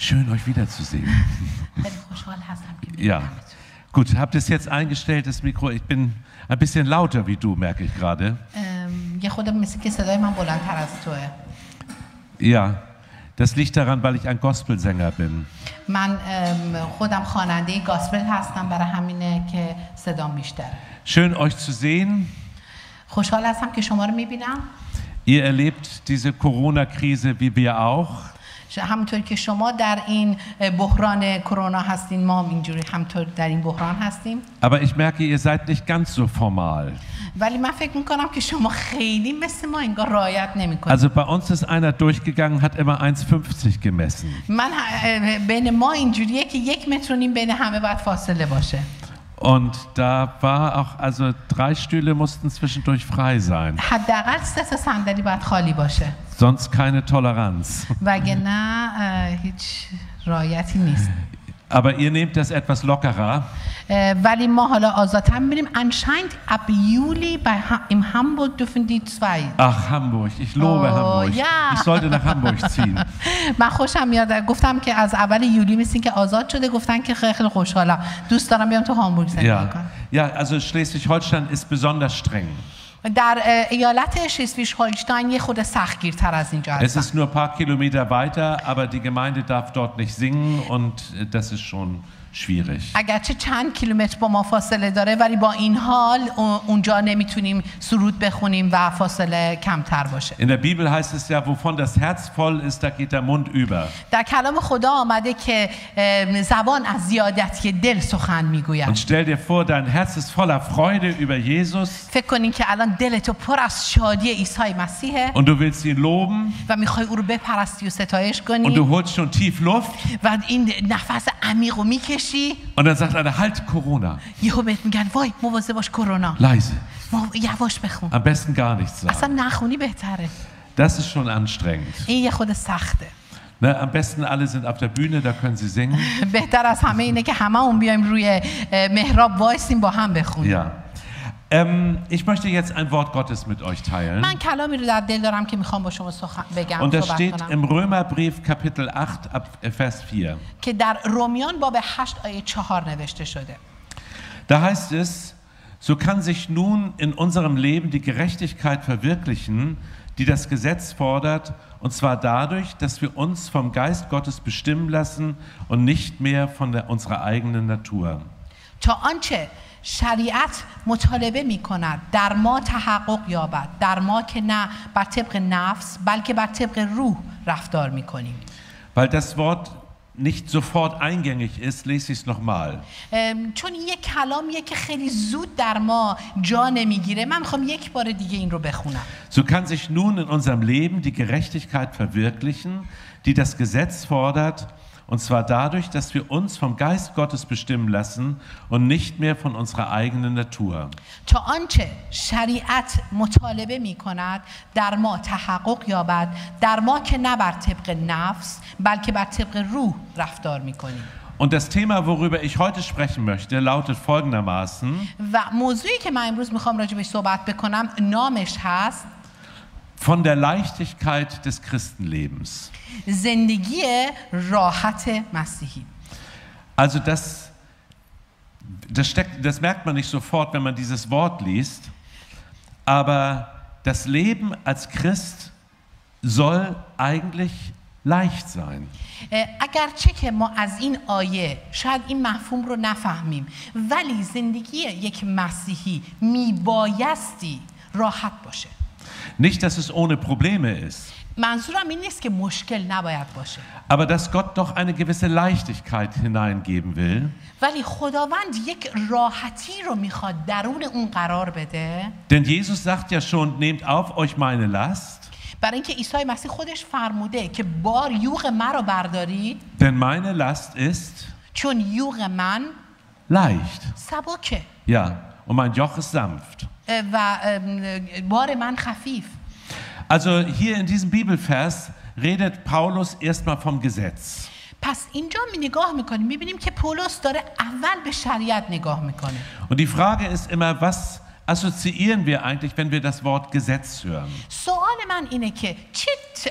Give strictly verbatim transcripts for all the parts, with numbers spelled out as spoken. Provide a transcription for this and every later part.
Schön, euch wiederzusehen. Ja, gut, habt ihr es jetzt eingestellt, das Mikro? Ich bin ein bisschen lauter wie du, merke ich gerade. Ja, das liegt daran, weil ich ein Gospelsänger bin. Schön, euch zu sehen. Ihr erlebt diese Corona-Krise wie wir auch. همونطور که شما در این بحران کرونا هستین ما هم اینجوری همونطور در این بحران هستیم. Aber ich merke, ihr seid nicht ganz so formal. ولی من فکر می‌کنم که شما خیلی مثل ما انگار رعایت نمی‌کنید. Also bei uns ist einer durchgegangen, hat immer eins fünfzig gemessen. من بین ما اینجوریه که یک متر و نیم بین همه باید فاصله باشه. Und da war auch, also drei Stühle mussten zwischendurch frei sein. حداقل سه تا صندلی باید خالی باشه. Sonst keine Toleranz. وگرنه هیچ رعایتی نیست. Aber ihr nehmt das etwas lockerer. Weil wir heute آزادتر می‌بینیم. Anscheinend ab Juli bei im Hamburg dürfen die zwei. Ach, Hamburg, ich lobe oh, Hamburg. Ja. Ich sollte nach Hamburg ziehen. من خوشم میاد. گفتم که از اول یولی مثل که آزاد شده. گفتن که خیلی خوشحالم. دوست دارم بیام تو هامبورگ زندگی کنم. Ja, also Schleswig-Holstein ist besonders streng. در ایالت شلزویگ هولشتاین یه خود سختگیرتر از اینجا هستن. Es ist nur ein paar Kilometer weiter, aber die Gemeinde darf dort nicht singen und das ist schon schwierig. اگرچه چند کیلومتر با ما فاصله داره ولی با این حال اونجا نمیتونیم سرود بخونیم و فاصله کمتر باشه. In der Bibel heißt es ja, wovon das Herz voll ist, da geht der Mund über. در کلام خدا آمده که زبان از زیادتی دل سخن میگوید. Und stell dir vor, dein Herz ist voller Freude über Jesus. فکر کنین که الان دل تو پر از شادی عیسی مسیحه. Und du willst ihn loben. و میخوای او رو بپرستی و ستایش کنی. Und du holst schon tief Luft. و این نفس عمیق و میکشی. Und dann sagt einer, halt Corona. یهو بهت میگن وای مواظب باش کرونا. Leise. یواش بخون. Am besten gar nichts sagen. اصلا نخونی بهتره. Das ist schon anstrengend. این یه خود سخته. Ne, am besten alle sind auf der Bühne, da können sie singen. بهتر از همه اینه که هممون بیایم روی محراب وایسیم با هم بخونیم. Ja. Ähm, ich möchte jetzt ein Wort Gottes mit euch teilen. من کلامی رو در دل دارم که میخوام با شما بگم. Und das steht im Römerbrief Kapitel acht ab Vers vier. که در رومیان باب هشت آیه چهار نوشته شده. Da heißt es, so kann sich nun in unserem Leben die Gerechtigkeit verwirklichen, die das Gesetz fordert, und zwar dadurch, dass wir uns vom Geist Gottes bestimmen lassen und nicht mehr von der, unserer eigenen Natur. تا آنچه شریعت مطالبه می کند در ما تحقق یابد، در ما که نه بر طبق نفس بلکه بر طبق روح رفتار می کنیم. Weil das Wort nicht sofort eingängig ist, lese ich es nochmal. چون یک کلامیه که خیلی زود در ما جا نمیگیره من میخوام یک بار دیگه این رو بخونم. So kann sich nun in unserem Leben die Gerechtigkeit verwirklichen, die das Gesetz fordert, und zwar dadurch, dass wir uns vom Geist Gottes bestimmen lassen und nicht mehr von unserer eigenen Natur. تا آنچه شریعت مطالبه می کند در ما تحقق یابد، در ما که نه بر طبق نفس بلکه بر طبق روح رفتار می کنیم. Und das Thema, worüber ich heute sprechen möchte, lautet folgendermaßen. و موضوعی که من امروز میخوام راجع بهش صحبت بکنم نامش هست von der Leichtigkeit des Christenlebens. زندگی راحت مسیحی. Also das, das, steckt, das merkt man nicht sofort, wenn man dieses Wort liest, aber das Leben als Christ soll eigentlich leicht sein. اگرچه که ما از این آیه شاید این مفهوم رو نفهمیم ولی زندگی یک مسیحی میبایستی راحت باشه. Nicht, dass es ohne Probleme ist. منظورم این نیست که مشکل نباید باشه. Aber dass Gott doch eine gewisse Leichtigkeit hineingeben will. ولی خداوند یک راحتی رو میخواد درون اون قرار بده. Denn Jesus sagt ja schon, nehmt auf euch meine Last. برای اینکه عیسی مسیح خودش فرموده که بار یوغ مرا بردارید. Denn meine Last ist چون یوغ من leicht. سبکه. Ja, und mein Joch ist sanft. و بار من خفیف. Also hier in diesem Bibelvers redet Paulus erstmal vom Gesetz. پس اینجا می نگاه میکنیم میبینیم که پولس داره اول به شریعت نگاه میکنه. Und die Frage ist immer, was assoziieren wir eigentlich, wenn wir das Wort Gesetz hören? سوال من اینه که چه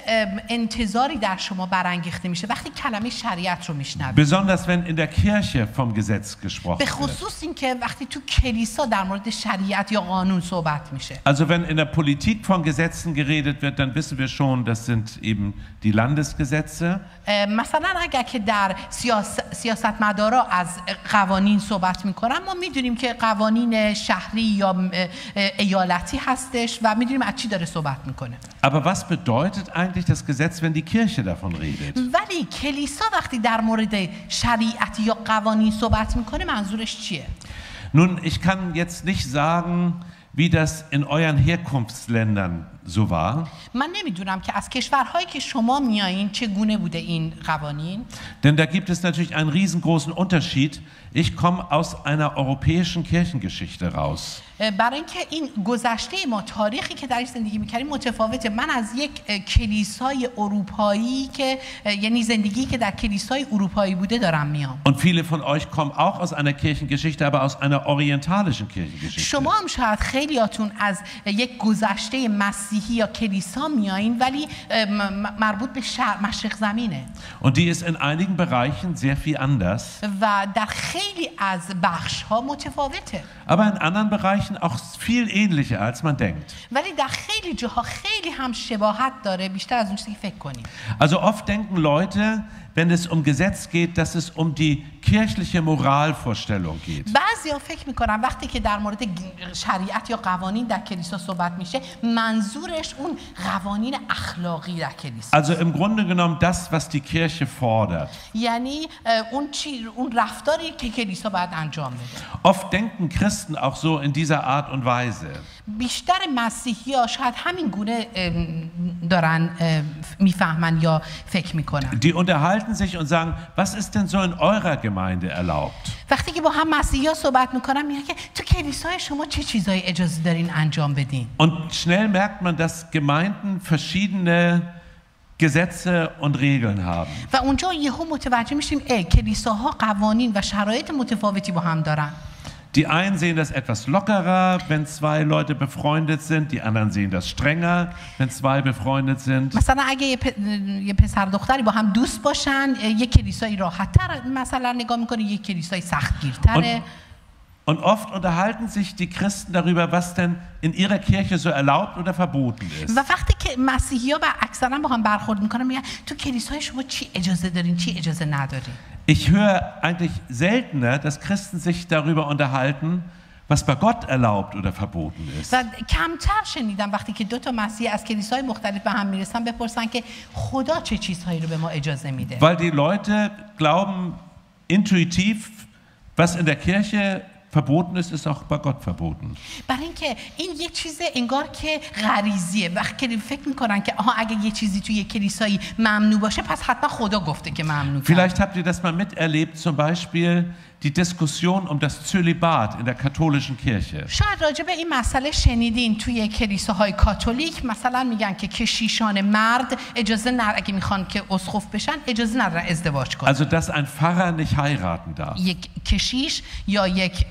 انتظاری در شما برانگیخته میشه وقتی کلمه شریعت رو میشنوید. Besonders wenn in der Kirche vom Gesetz gesprochen به wird. خصوص اینکه وقتی تو کلیسا در مورد شریعت یا قانون صحبت میشه. Also wenn in der Politik von Gesetzen geredet wird, dann wissen wir schon, das sind eben die Landesgesetze. مثلا اگر که در سیاست سیاستمدارا از قوانین صحبت میکنن ما میدونیم که قوانین شهری یا ایالتی هستش و میدونیم از چی داره صحبت میکنه. Aber was bedeutet eigentlich das Gesetz, wenn die Kirche davon redet? ولی کلیسا وقتی در مورد شریعت یا قوانین صحبت میکنه منظورش چیه؟ Nun, ich kann jetzt nicht sagen, wie das in euren Herkunftsländern so war. من نمیدونم که از کشورهایی که شما میایین چگونه بوده این قوانین. Denn da gibt es natürlich einen riesengroßen Unterschied. Ich komme aus einer europäischen Kirchengeschichte raus. برای اینکه این گذشته ما تاریخی که درش زندگی می‌کردیم متفاوته. من از یک کلیسای اروپایی که یعنی زندگی که در کلیسای اروپایی بوده دارم میام. Und viele von euch kommen auch aus einer Kirchengeschichte, aber aus einer orientalischen Kirchengeschichte. شما هم شاید خیلیاتون از یک گذشته مسیحی یا کلیسا میایین ولی مربوط به مشرق زمینه. Und die ist in einigen Bereichen sehr viel anders. و در خیلی از بخش‌ها متفاوته. Aber in anderen Bereichen auch viel ähnlicher als man denkt. ولی در خیلی جاها خیلی هم شباهت داره بیشتر از اون چیزی که فکر کنیم. Also oft denken Leute, wenn es um Gesetz geht, dass es um die kirchliche Moralvorstellung geht. بعضیا فکر میکنن وقتی که در مورد شریعت یا قوانین در کلیسا صحبت میشه منظورش اون قوانین اخلاقی در کلیسا. Also im Grunde genommen das, was die Kirche fordert. یعنی اون چی اون رفتاری که کلیسا باید انجام بده. Oft denken Christen auch so in dieser Art und Weise. بیشتر مسیحی‌ها شاید همین گونه دارن میفهمن یا فکر میکنن. Die unterhalten sich und sagen, was ist denn so in eurer Gemeinde erlaubt? وقتی که با هم مسیحی‌ها صحبت میکنن میگن که تو کلیسای شما چه چیزایی اجازه دارین انجام بدین؟ Und schnell merkt man, dass Gemeinden verschiedene Gesetze und Regeln haben. و اونجا یهو متوجه میشیم ای کلیساها قوانین و شرایط متفاوتی با هم دارن. Die einen sehen das etwas lockerer, wenn zwei Leute befreundet sind, die anderen sehen das strenger, wenn zwei befreundet sind. مثلا اگه یه, پ... یه پسر دختری با هم دوست باشن یک کلیسای راحت‌تر مثلا نگاه می‌کنه یک کلیسای سختگیرتره. Und oft unterhalten sich die Christen darüber, was denn in ihrer Kirche so erlaubt oder verboten ist. و وقتی که مسیحی‌ها با اکثرا با هم برخورد می‌کنن میگن تو کلیسای شما چی اجازه دارین چی اجازه ندارین. Ich höre eigentlich seltener, dass Christen sich darüber unterhalten, was bei Gott erlaubt oder verboten ist. و کمتر شنیدم وقتی که دو تا مسیح از کلیسای مختلف به هم میرسن بپرسن که خدا چه چیزهایی رو به ما اجازه میده. Weil die Leute glauben intuitiv, was in der Kirche verboten ist, ist auch bei Gott verboten. برای اینکه این یه چیز انگار که غریزیه وقتی که فکر میکنن که آها اگه یه چیزی توی یه کلیسایی ممنوع باشه پس حتما خدا گفته که ممنوع. Vielleicht habt ihr das mal miterlebt, zum Beispiel die Diskussion um das Zölibat in der katholischen Kirche. شاید راجع به این مسئله شنیدین توی کلیساهای کاتولیک مثلا میگن که کشیشان مرد اجازه ندارن اگه میخوان که اسقف بشن اجازه ندارن ازدواج کنن. Also dass ein Pfarrer nicht heiraten darf. یک کشیش یا یک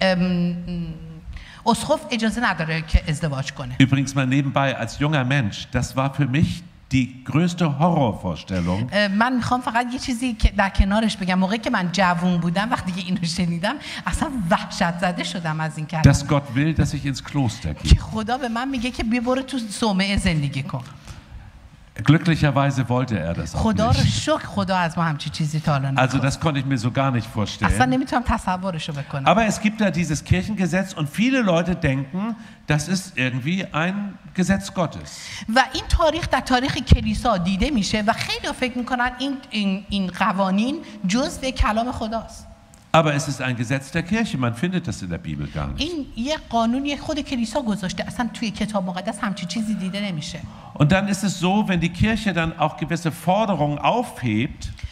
اسقف اجازه نداره که ازدواج کنه. Übrigens mal nebenbei als junger Mensch, das war für mich die größte Horrorvorstellung. من میخوام فقط یه چیزی که در کنارش بگم موقعی که من جوون بودم وقتی که اینو شنیدم اصلا وحشت زده شدم از این کلمه. Dass Gott will, dass ich ins Kloster gehe. که خدا به من میگه که بیا برو تو صومعه زندگی کن. Glücklicherweise wollte er das auch خدا رو nicht. شکر خدا از ما همچی چیزی تا الان Also das konnte ich mir so gar nicht اصلا vorstellen. نمیتونم تصورشو بکنم. Aber es gibt da dieses Kirchengesetz und viele Leute denken, das ist irgendwie ein Gesetz Gottes. و این تاریخ در تاریخ کلیسا دیده میشه و خیلی فکر میکنن این این این قوانین جزء کلام خداست. Aber es ist ein Gesetz der Kirche, man findet das in der Bibel gar nicht. این یه قانونی خود کلیسا گذاشته اصلا توی کتاب مقدس همچی چیزی دیده نمیشه. Und dann ist es so, wenn die Kirche dann auch gewisse Forderungen aufhebt,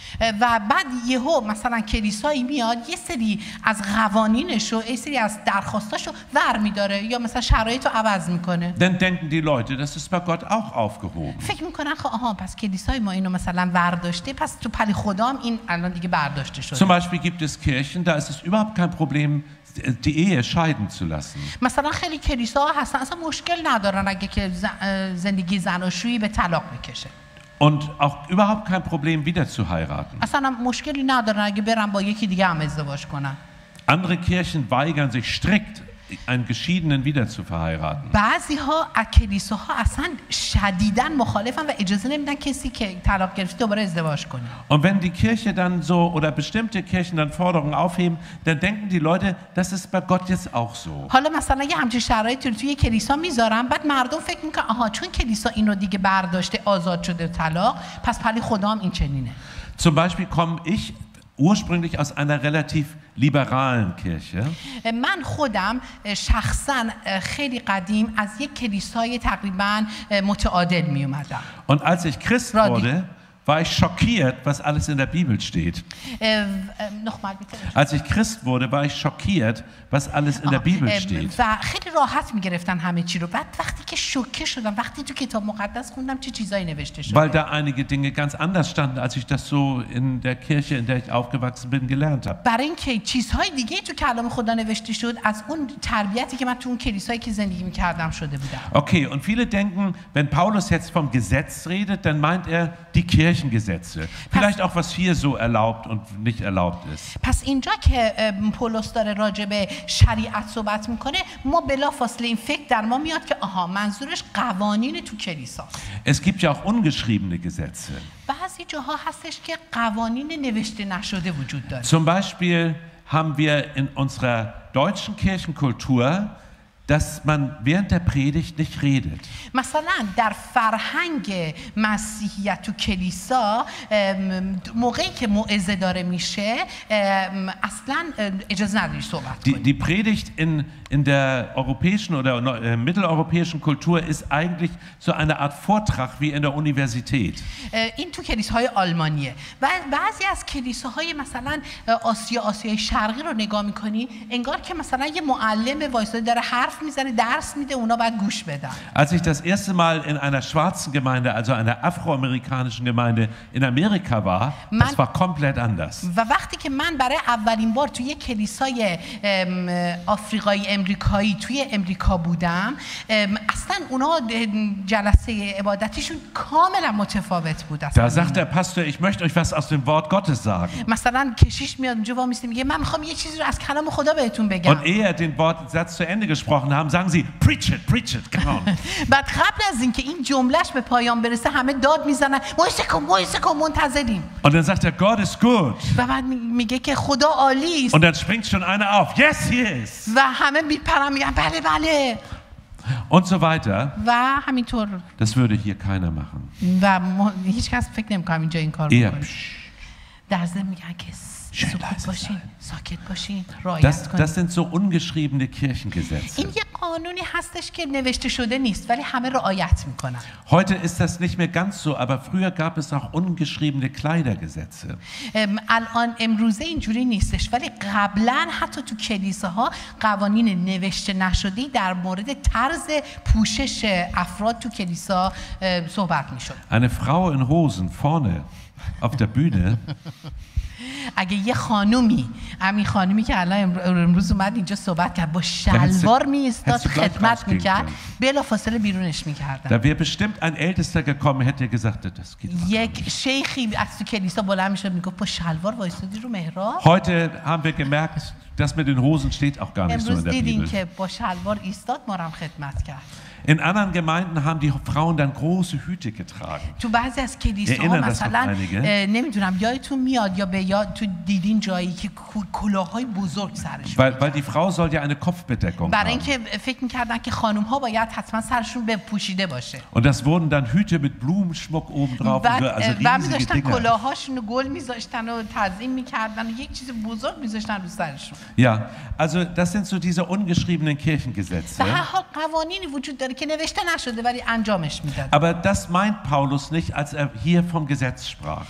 و بعد یهو مثلا کلیسایی میاد یه سری از قوانینش و یه سری از درخواستاشو ور میداره یا مثلا شرایط رو عوض میکنه. Dann denken die Leute, das ist bei Gott auch aufgehoben. فکر میکنن خب آها پس کلیسای ما اینو مثلا برداشته، پس تو پلی خدام این الان دیگه برداشته شده. Zum Beispiel gibt es Kirchen, da ist es überhaupt kein Problem, die Ehe scheiden zu lassen. مثلا خیلی کلیساها هستن اصلا مشکل ندارن اگه که زندگی زناشویی به طلاق بکشه. Und auch überhaupt kein Problem, wieder zu heiraten. اصلا مشکلی ندارن اگه برن با یکی دیگه هم ازدواج کنن. Andere Kirchen weigern sich strikt, einen Geschiedenen wieder zu verheiraten. بعضی ها از کلیساها اصلا شدیداً مخالفن و اجازه نمیدن کسی که طلاق گرفته دوباره ازدواج کنه. Und wenn die Kirche dann so oder bestimmte Kirchen dann Forderungen aufheben, dann denken die Leute, das ist bei Gott jetzt auch so. حالا مثلا یه همچین شرایطی رو توی کلیسا میذارن، بعد مردم فکر میکنن آها چون کلیسا اینو دیگه برداشته آزاد شده طلاق، پس پلی خدا هم این چنینه. Zum Beispiel komme ich ursprünglich aus einer relativ liberalen Kirche. من خودم شخصا خیلی قدیم از یک کلیسای تقریبا متعادل می اومدم. Und als ich Christ wurde, war ich schockiert, was alles in der Bibel steht. Nochmal bitte. Als ich Christ wurde, war ich schockiert, was alles in der Bibel steht. و خیلی راحت میگرفتن همه چی رو. بعد وقتی که شوکه شدم، وقتی تو کتاب مقدس خوندم چه چیزایی نوشته شده. Weil da einige Dinge ganz anders standen, als ich das so in der Kirche, in der ich aufgewachsen bin, gelernt habe. برای اینکه چیزهای دیگه تو کلام خدا نوشته شد از اون تربیتی که من تو اون کلیسایی که زندگی می‌کردم شده بودم. Okay, und viele denken, wenn Paulus jetzt vom Gesetz redet, dann meint er die Kirchengesetze. Vielleicht auch was hier so erlaubt und nicht erlaubt ist. پس اینجا که پولس داره راجع به شریعت صحبت میکنه، ما بلافاصله این فکر در ما میاد که آها منظورش قوانین تو کلیساست. Es gibt ja auch ungeschriebene Gesetze. بعضی جاها هستش که قوانین نوشته نشده وجود داره. Zum Beispiel haben wir in unserer deutschen Kirchenkultur, dass man während der Predigt nicht redet. مثلا در فرهنگ مسیحیت تو کلیسا موقعی که موعظه داره میشه اصلا اجازه نداری صحبت کنی. Die, die Predigt in, in der europäischen oder äh, mitteleuropäischen Kultur ist eigentlich so eine Art Vortrag wie in der Universität. این تو کلیساهای آلمانیه. و بعضی از کلیساهای مثلا آسیا آسیای شرقی رو نگاه میکنی انگار که مثلا یه معلم وایساده داره حرف میزنه درس میده اونا باید گوش بدن. Als ich das erste Mal in einer schwarzen Gemeinde, also einer afroamerikanischen Gemeinde in Amerika war, man, das war komplett anders. و وقتی که من برای اولین بار توی کلیسای آفریقایی امریکایی توی امریکا بودم اصلا اونا جلسه عبادتیشون کاملا متفاوت بود. Da sagt der Pastor, ich möchte euch was aus dem Wort Gottes sagen. مثلا کشیش میاد اونجا وامیسته میگه من میخوام یه چیزی رو از کلام خدا بهتون بگم. Und ehe er den Wortsatz zu Ende gesprochen haben, sagen sie, preach it, preach it, come on. بعد قبل از اینکه این جملهش به پایان برسه همه داد میزنن موعظه کن موعظه کن منتظریم. Und dann sagt er, Gott ist gut. و بعد میگه که خدا عالی است. Und dann springt schon einer auf, yes, he is. و همه میپرن میگن بله بله. Und so weiter. و همینطور. Das würde hier keiner machen. و هیچ کس فکر نمی‌کنه اینجا این کار بکنه. در ضمن میگن که سکوت باشین، ساکت باشین، رعایت کنین. Das sind so ungeschriebene Kirchengesetze. این یه قانونی هستش که نوشته شده نیست ولی همه رعایت میکنن. Heute ist das nicht mehr ganz so, aber früher gab es auch ungeschriebene Kleidergesetze. الان امروزه اینجوری نیستش ولی قبلا حتی تو کلیساها قوانین نوشته نشده در مورد طرز پوشش افراد تو کلیسا صحبت میشد. Eine Frau in Hosen vorne auf der Bühne. اگه یه خانومی همین خانومی که الان امروز اومد اینجا صحبت کرد با شلوار می‌ایستاد خدمت می‌کرد بلافاصله بیرونش می‌کردن. Da wäre bestimmt ein Ältester gekommen hätte gesagt, das geht. یک شیخی از تو کلیسا بلند می‌شد میگفت با شلوار وایسادی رو محراب. Heute haben wir gemerkt, das mit den Hosen steht auch gar nicht so in der Bibel. امروز دیدین که با شلوار ایستاد ما هم خدمت کرد. In anderen Gemeinden haben die Frauen dann große Hüte getragen. تو بعضی از کلیساها مثلا نمیدونم یادتون میاد یا به یاد تو دیدین جایی که کلاه‌های بزرگ سرشون. Weil, weil die Frau soll ja eine Kopfbedeckung haben. برای اینکه فکر می‌کردن که خانم‌ها باید حتما سرشون بپوشیده باشه. Und das wurden dann Hüte mit Blumenschmuck oben drauf, also riesige Dinger. کلاه‌هاشون رو گل می‌ذاشتن و تعظیم می‌کردن و یک چیز بزرگ می‌ذاشتن رو سرشون. Ja, also das sind so diese ungeschriebenen Kirchengesetze. به هر حال قوانینی وجود داره که نوشته نشده ولی انجامش میداد. Aber das meint Paulus nicht, als er hier vom Gesetz sprach.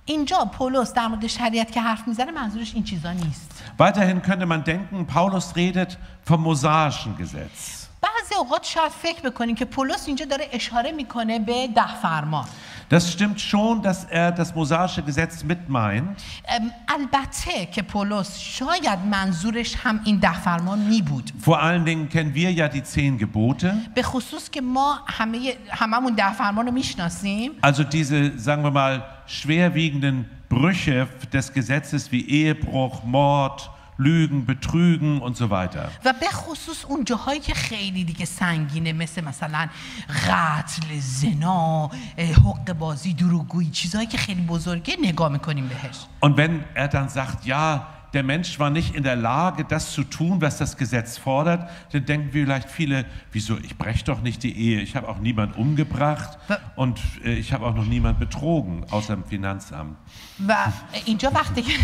اینجا پولس در مورد شریعت که حرف میزنه منظورش این چیزا نیست. Weiterhin könnte man denken, Paulus redet vom mosaischen Gesetz. بعضی اوقات شاید فکر بکنیم که پولس اینجا داره اشاره میکنه به ده فرمان. Das stimmt schon, dass er das mosaische Gesetz mit meint. البته که پولس شاید منظورش هم این ده فرمان می بود. Vor allen Dingen kennen wir ja die zehn Gebote. به خصوص که ما همه هممون ده فرمان رو میشناسیم. Also diese, sagen wir mal, schwerwiegenden Brüche des Gesetzes wie Ehebruch, Mord, Lügen, Betrügen und so weiter. و به خصوص اون جاهایی که خیلی دیگه سنگینه مثل مثلا قتل، زنا، حق بازی، دروغگویی، چیزهایی که خیلی بزرگه نگاه میکنیم بهش. Und wenn er dann sagt, ja, der Mensch war nicht in der Lage, das zu tun, was das Gesetz fordert, dann denken vielleicht viele, wieso, ich breche doch nicht die Ehe, ich habe auch niemand umgebracht und äh, ich habe auch noch niemand betrogen, außer im Finanzamt. و اینجا وقتی که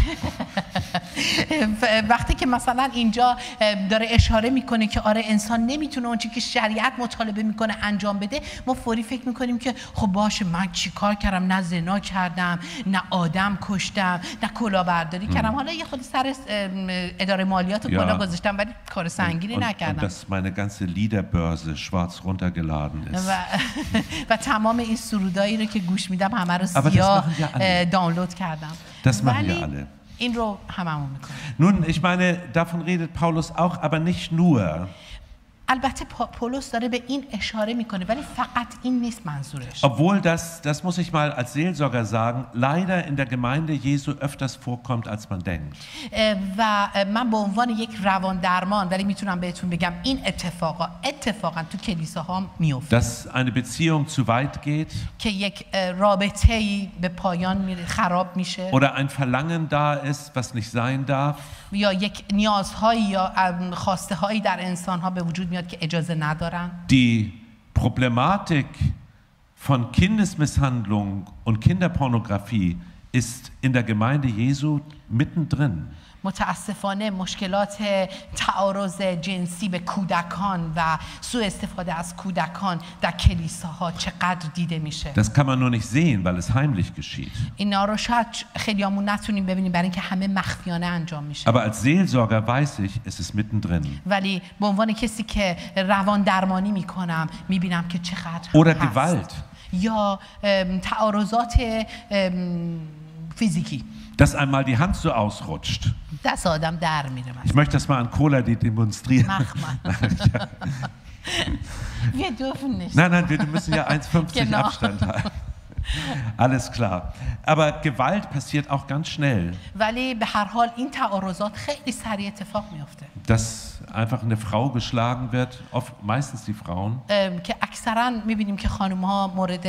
وقتی که مثلا اینجا داره اشاره میکنه که آره انسان نمیتونه اون چیزی که شریعت مطالبه میکنه انجام بده، ما فوری فکر میکنیم که خب باشه من چیکار کردم؟ نه زنا کردم، نه آدم کشتم، نه کلاهبرداری کردم. حالا یه خود سر اداره مالیات رو بالا گذاشتم ولی کار سنگینی نکردم. Und dass meine ganze Liederbörse schwarz runtergeladen ist. و و تمام این سرودایی رو که گوش میدم همه رو سیاه دانلود کردم. Das machen wir alle. این رو هممون میکنیم. Nun, ich meine, davon redet Paulus auch, aber nicht nur. البته پولس داره به این اشاره میکنه ولی فقط این نیست منظورش. Obwohl das, das muss ich mal als Seelsorger sagen, leider in der Gemeinde Jesu öfters vorkommt, als man denkt. و من به عنوان یک روان درمان ولی میتونم بهتون بگم این اتفاقا اتفاقا تو کلیساها میفته. Dass eine Beziehung zu weit geht. که یک رابطه‌ای به پایان میره، خراب میشه. Oder ein Verlangen da ist, was nicht sein darf. یا یک نیازهایی یا خواسته‌هایی در انسان‌ها به وجود میاد که اجازه ندارن. Die Problematik von Kindesmisshandlung und Kinderpornografie ist in der Gemeinde Jesu mittendrin. متاسفانه مشکلات تعارض جنسی به کودکان و سوء استفاده از کودکان در کلیساها چقدر دیده میشه. Das kann man nur nicht sehen, weil es heimlich geschieht. اینا رو شاید خیلیامون نتونیم ببینیم برای اینکه همه مخفیانه انجام میشه. Aber als Seelsorger weiß ich, es ist mittendrin. ولی به عنوان کسی که روان درمانی میکنم میبینم که چقدر Oder هست. Gewalt. یا تعارضات فیزیکی. Dass einmal die Hand so ausrutscht. دست آدم در میره. Ich möchte das mal an Cola demonstrieren. Mach mal. Wir dürfen nicht. Nein, nein, wir müssen ja eins fünfzig Genau. Abstand halten. Alles klar. Aber Gewalt passiert auch ganz schnell. ولی به هر حال این تعارضات خیلی سریع اتفاق میفته. Dass einfach eine Frau geschlagen wird, oft, meistens die Frauen. که اکثرا میبینیم که خانم‌ها مورد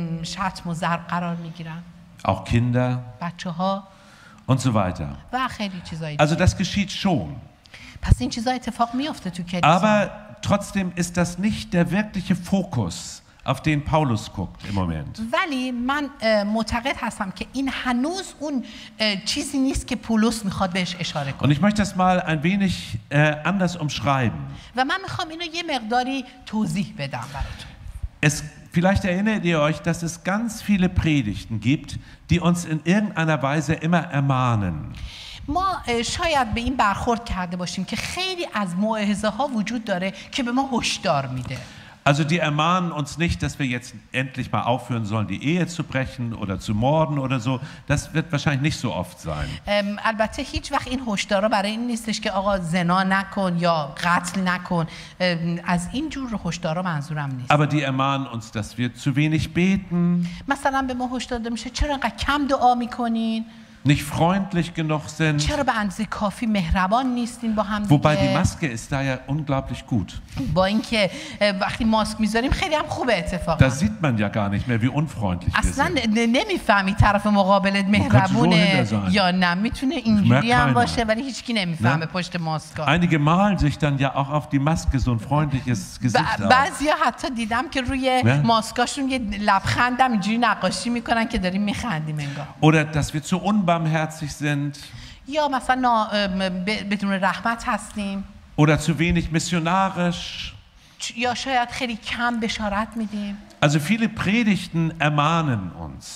شتم و ضرب قرار میگیرن. Auch Kinder. بچه‌ها. Und so weiter. و خیلی چیزایی. Also das geschieht schon. پس این چیزا اتفاق میفته تو کلیسا. Aber trotzdem ist das nicht der wirkliche Fokus, auf den Paulus guckt im Moment. ولی من معتقد هستم که این هنوز اون چیزی نیست که پولس میخواد بهش اشاره کنه. Und ich möchte das mal ein wenig äh, anders umschreiben. و من میخوام اینو یه مقداری توضیح بدم براتون. Es, vielleicht erinnert ihr euch, dass es ganz viele Predigten gibt, die uns in irgendeiner Weise immer ermahnen. ما شاید به این برخورد کرده باشیم که خیلی از موعظه ها وجود داره که به ما هشدار میده. Also die ermahnen uns nicht, dass wir jetzt endlich mal aufhören sollen, die Ehe zu brechen oder zu morden oder so. Das wird wahrscheinlich nicht so oft sein. البته هیچ وقت این هشدارا برای این نیستش که آقا زنا نکن یا قتل نکن. از این جور هشدارا منظورم نیست. Aber die ermahnen uns, dass wir zu wenig beten. مثلا به ما هشدار داده میشه چرا انقدر کم دعا میکنین؟ Nicht freundlich genug sind. چرا به اندازه کافی مهربان نیستین با هم Wobei die دیگه؟ Maske ist da ja unglaublich gut. با اینکه وقتی ماسک میذاریم خیلی هم خوبه اتفاقا. Da sieht man ja gar nicht mehr, wie unfreundlich wir اصلا sind. نمیفهمی طرف مقابلت مهربونه یا نه، میتونه اینجوری هم باشه ولی هیچکی نمیفهمه پشت ماسکا. Einige malen sich dann ja auch auf die Maske so ein freundliches Gesicht auf. بعضیا حتی دیدم که روی ماسکاشون یه لبخند هم اینجوری نقاشی میکنن که داریم میخندیم انگار. Oder dass wir zu unbarmherzig sind. یا مثلا بدون رحمت هستیم. Oder zu wenig missionarisch. یا شاید خیلی کم بشارت میدیم. Also viele Predigten ermahnen uns. خیلی